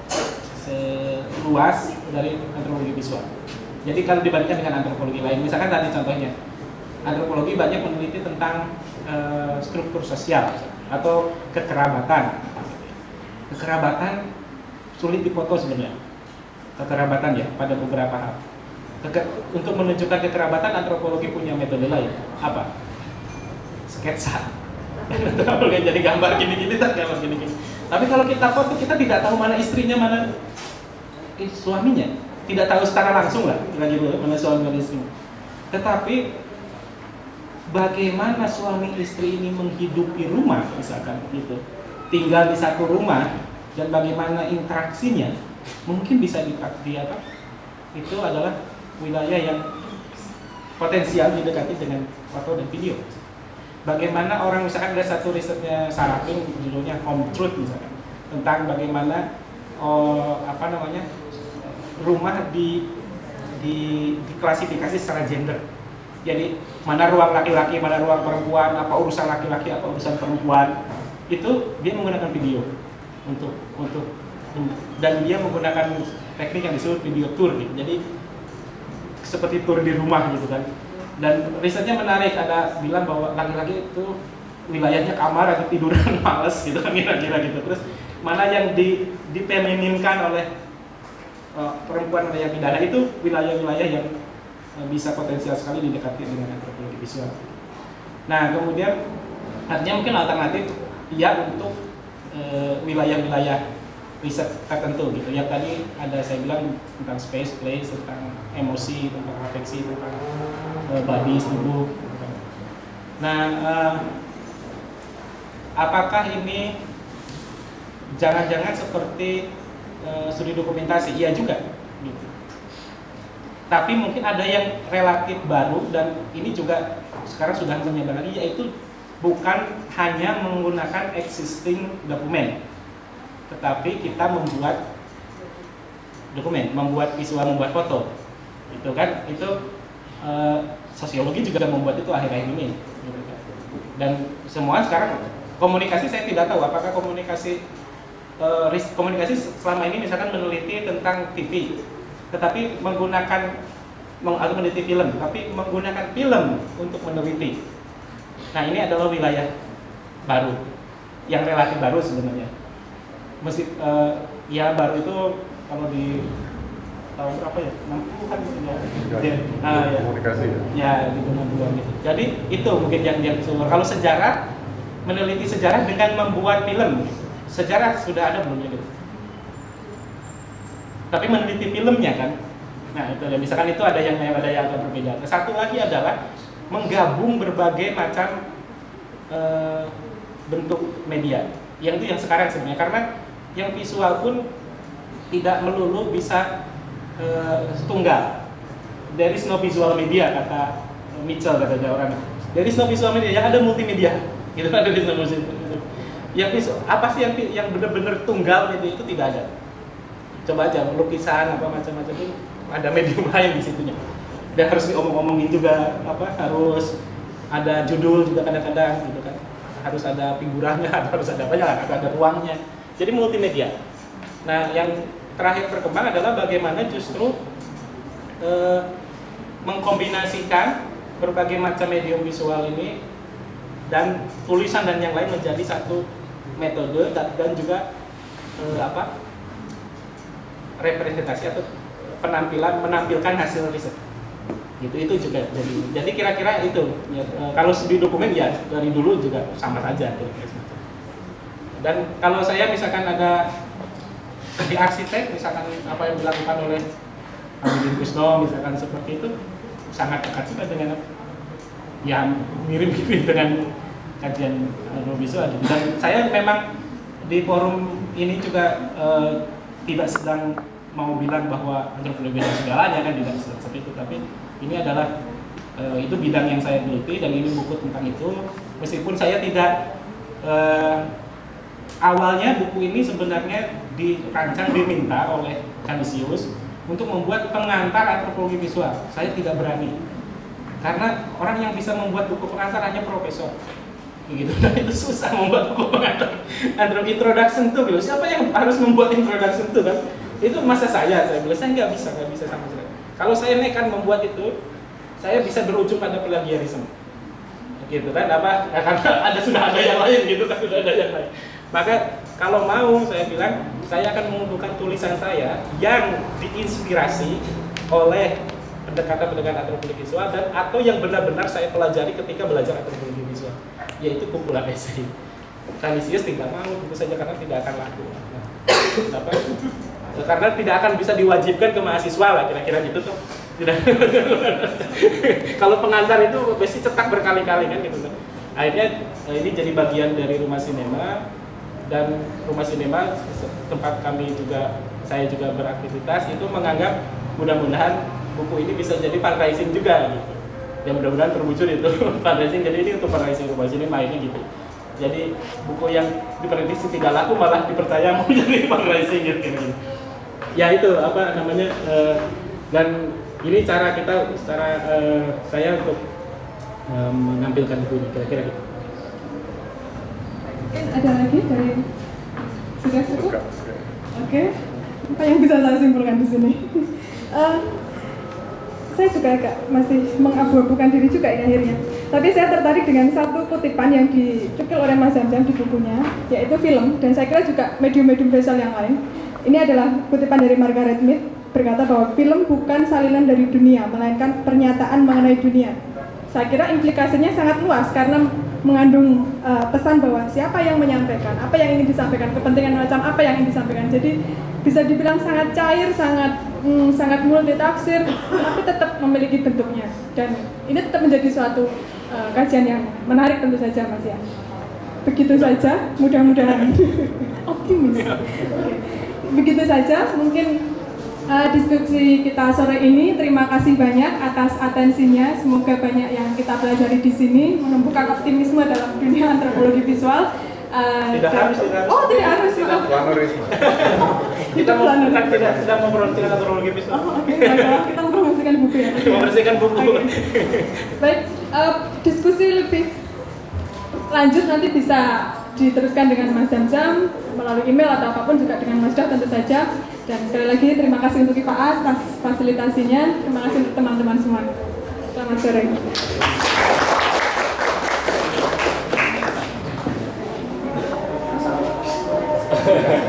Speaker 4: seluas dari antropologi visual. Jadi kalau dibandingkan dengan antropologi lain, misalkan tadi contohnya antropologi banyak meneliti tentang struktur sosial atau kekerabatan. Kekerabatan sulit dipoto sebenarnya, kekerabatan ya pada beberapa hal. Untuk menunjukkan kekerabatan, antropologi punya metode lain. Apa? Sketsa. Jadi gambar gini-gini, gambar gini-gini. Tapi kalau kita foto, kita tidak tahu mana istrinya, mana suaminya. Tidak tahu secara langsung lah, mana suami dan istri. Tetapi bagaimana suami istri ini menghidupi rumah, misalkan gitu, tinggal di satu rumah, dan bagaimana interaksinya, mungkin bisa itu adalah wilayah yang potensial didekati dengan foto dan video. Bagaimana orang, misalkan ada satu risetnya Sarapin judulnya Home Truth misalkan, tentang bagaimana rumah diklasifikasi secara gender. Jadi mana ruang laki-laki, mana ruang perempuan, apa urusan laki-laki, apa urusan perempuan. Itu dia menggunakan video untuk dan dia menggunakan teknik yang disebut video tour gitu. Jadi seperti tour di rumah gitu kan. Dan risetnya menarik, ada bilang bahwa laki-laki itu wilayahnya kamar atau tiduran males gitu kan, kira-kira gitu. Terus mana yang difemininkan oleh perempuan yang pidana, itu wilayah-wilayah yang bisa potensial sekali didekati dengan antropologi visual. Nah, kemudian artinya mungkin alternatif ya untuk wilayah-wilayah riset tertentu gitu. Yang tadi ada saya bilang tentang space, place, tentang emosi, tentang afeksi, tentang body, tubuh. Nah, apakah ini jangan-jangan seperti studi dokumentasi? Iya juga gitu. Tapi mungkin ada yang relatif baru, dan ini juga sekarang sudah menyadari, yaitu bukan hanya menggunakan existing dokumen, tetapi kita membuat dokumen, membuat visual, membuat foto. Itu kan, itu sosiologi juga membuat itu akhir-akhir ini. Dan semua sekarang komunikasi, saya tidak tahu apakah komunikasi selama ini misalkan meneliti tentang TV, tetapi atau meneliti film, tapi menggunakan film untuk meneliti. Nah, ini adalah wilayah baru, yang relatif baru sebenarnya. Ya baru itu kalau di tahun berapa ya? 60-an gitu ya.
Speaker 3: Komunikasi ya.
Speaker 4: Ya, di 60-an gitu. Jadi itu mungkin yang keluar. Kalau sejarah, meneliti sejarah dengan membuat film. Sejarah sudah ada belum gitu. Tapi meneliti filmnya kan, Nah itu ya, misalkan itu ada yang agak berbeda. Nah, satu lagi adalah menggabung berbagai macam bentuk media. Yang itu yang sekarang sebenarnya, karena yang visual pun tidak melulu bisa tunggal. There is no visual media, kata Mitchell, kata orang. There is no visual media, yang ada multimedia. Gitu kan, ada visual media. Yang apa sih yang benar-benar tunggal media itu tidak ada. Coba aja lukisan apa macam-macam itu ada medium lain di situnya. Dan harus diomong-omongin juga, harus ada judul juga kadang-kadang gitu kan. Harus ada figuranya, harus ada banyak, ada ruangnya. Jadi multimedia. Nah, yang terakhir berkembang adalah bagaimana justru mengkombinasikan berbagai macam medium visual ini dan tulisan dan yang lain menjadi satu metode dan juga representasi atau menampilkan hasil riset. Itu juga jadi kira-kira itu ya, kalau di dokumen ya dari dulu juga sama saja kira-kira. Dan kalau saya misalkan ada di arsitek, misalkan apa yang dilakukan oleh Abidin Kusno misalkan seperti itu sangat dekat juga dengan ya mirip dengan kajian visual. Dan saya memang di forum ini juga tidak sedang mau bilang bahwa antropologi segalanya kan, tidak seperti itu, tapi ini adalah itu bidang yang saya geluti dan ini buku tentang itu. Meskipun saya tidak awalnya buku ini sebenarnya dirancang diminta oleh Canisius untuk membuat pengantar antropologi visual. Saya tidak berani karena orang yang bisa membuat buku pengantar hanya profesor. Gitu. Dan itu susah membuat buku pengantar introduction tuh gitu. Siapa yang harus membuat introduction tuh kan? Itu masa saya bilang saya nggak bisa sama sekali. Kalau saya nekat membuat itu, saya bisa berujung pada plagiarisme. Gitu kan? Karena sudah ada yang lain gitu kan, sudah ada yang lain. Maka kalau mau saya bilang saya akan mengumpulkan tulisan saya yang diinspirasi oleh pendekatan-pendekatan antropologi visual dan atau yang benar-benar saya pelajari ketika belajar antropologi visual, yaitu kumpulan esai. Canisius tidak mau tentu saja karena tidak akan laku. Kenapa? Karena tidak akan bisa diwajibkan ke mahasiswa lah, kira-kira gitu tuh. Tidak. Kalau pengantar itu pasti cetak berkali-kali kan gitu kan. Akhirnya ini jadi bagian dari Rumah Sinema, dan Rumah Sinema tempat kami juga, saya juga beraktivitas, itu menganggap mudah-mudahan buku ini bisa jadi fundraising juga gitu. Ya mudah-mudahan terwujud itu fundraising, jadi ini untuk fundraising Rumah Sinema ini gitu. Jadi buku yang diprediksi tidak laku malah dipercaya mau jadi fundraising gitu. Ya itu dan ini cara kita, saya untuk menampilkan buku ini kira-kira gitu.
Speaker 1: Ada lagi dari sudah cukup? Oke. Apa yang bisa saya simpulkan di sini? Saya juga agak masih mengabu-abukan diri juga ini akhirnya. Tapi saya tertarik dengan satu kutipan yang dicukil oleh Mas Zamzam di bukunya, yaitu film, dan saya kira juga medium-medium visual yang lain. Ini adalah kutipan dari Margaret Mead, berkata bahwa film bukan salinan dari dunia, melainkan pernyataan mengenai dunia. Saya kira implikasinya sangat luas karena mengandung pesan bahwa siapa yang menyampaikan, apa yang ingin disampaikan, kepentingan macam apa yang ingin disampaikan. Jadi bisa dibilang sangat cair, sangat multitafsir, tapi tetap memiliki bentuknya. Dan ini tetap menjadi suatu kajian yang menarik tentu saja, Mas ya. Begitu saja, mudah-mudahan optimis. Begitu saja, mungkin diskusi kita sore ini. Terima kasih banyak atas atensinya. Semoga banyak yang kita pelajari di sini, menumbuhkan optimisme dalam dunia antropologi visual.
Speaker 4: Tidak harus.
Speaker 1: Oh, tidak harus.
Speaker 3: Planerisme.
Speaker 4: Kita sedang mempromosikan antropologi visual.
Speaker 1: Oke, baiklah, kita mempromosikan buku ya.
Speaker 4: Mempromosikan buku.
Speaker 1: Baik, diskusi lebih lanjut nanti bisa diteruskan dengan Mas Zamzam melalui email atau apapun, juga dengan Mas Dah tentu saja. Dan sekali lagi terima kasih untuk IPAAS atas fasilitasinya. Terima kasih untuk teman-teman semua. Selamat sore.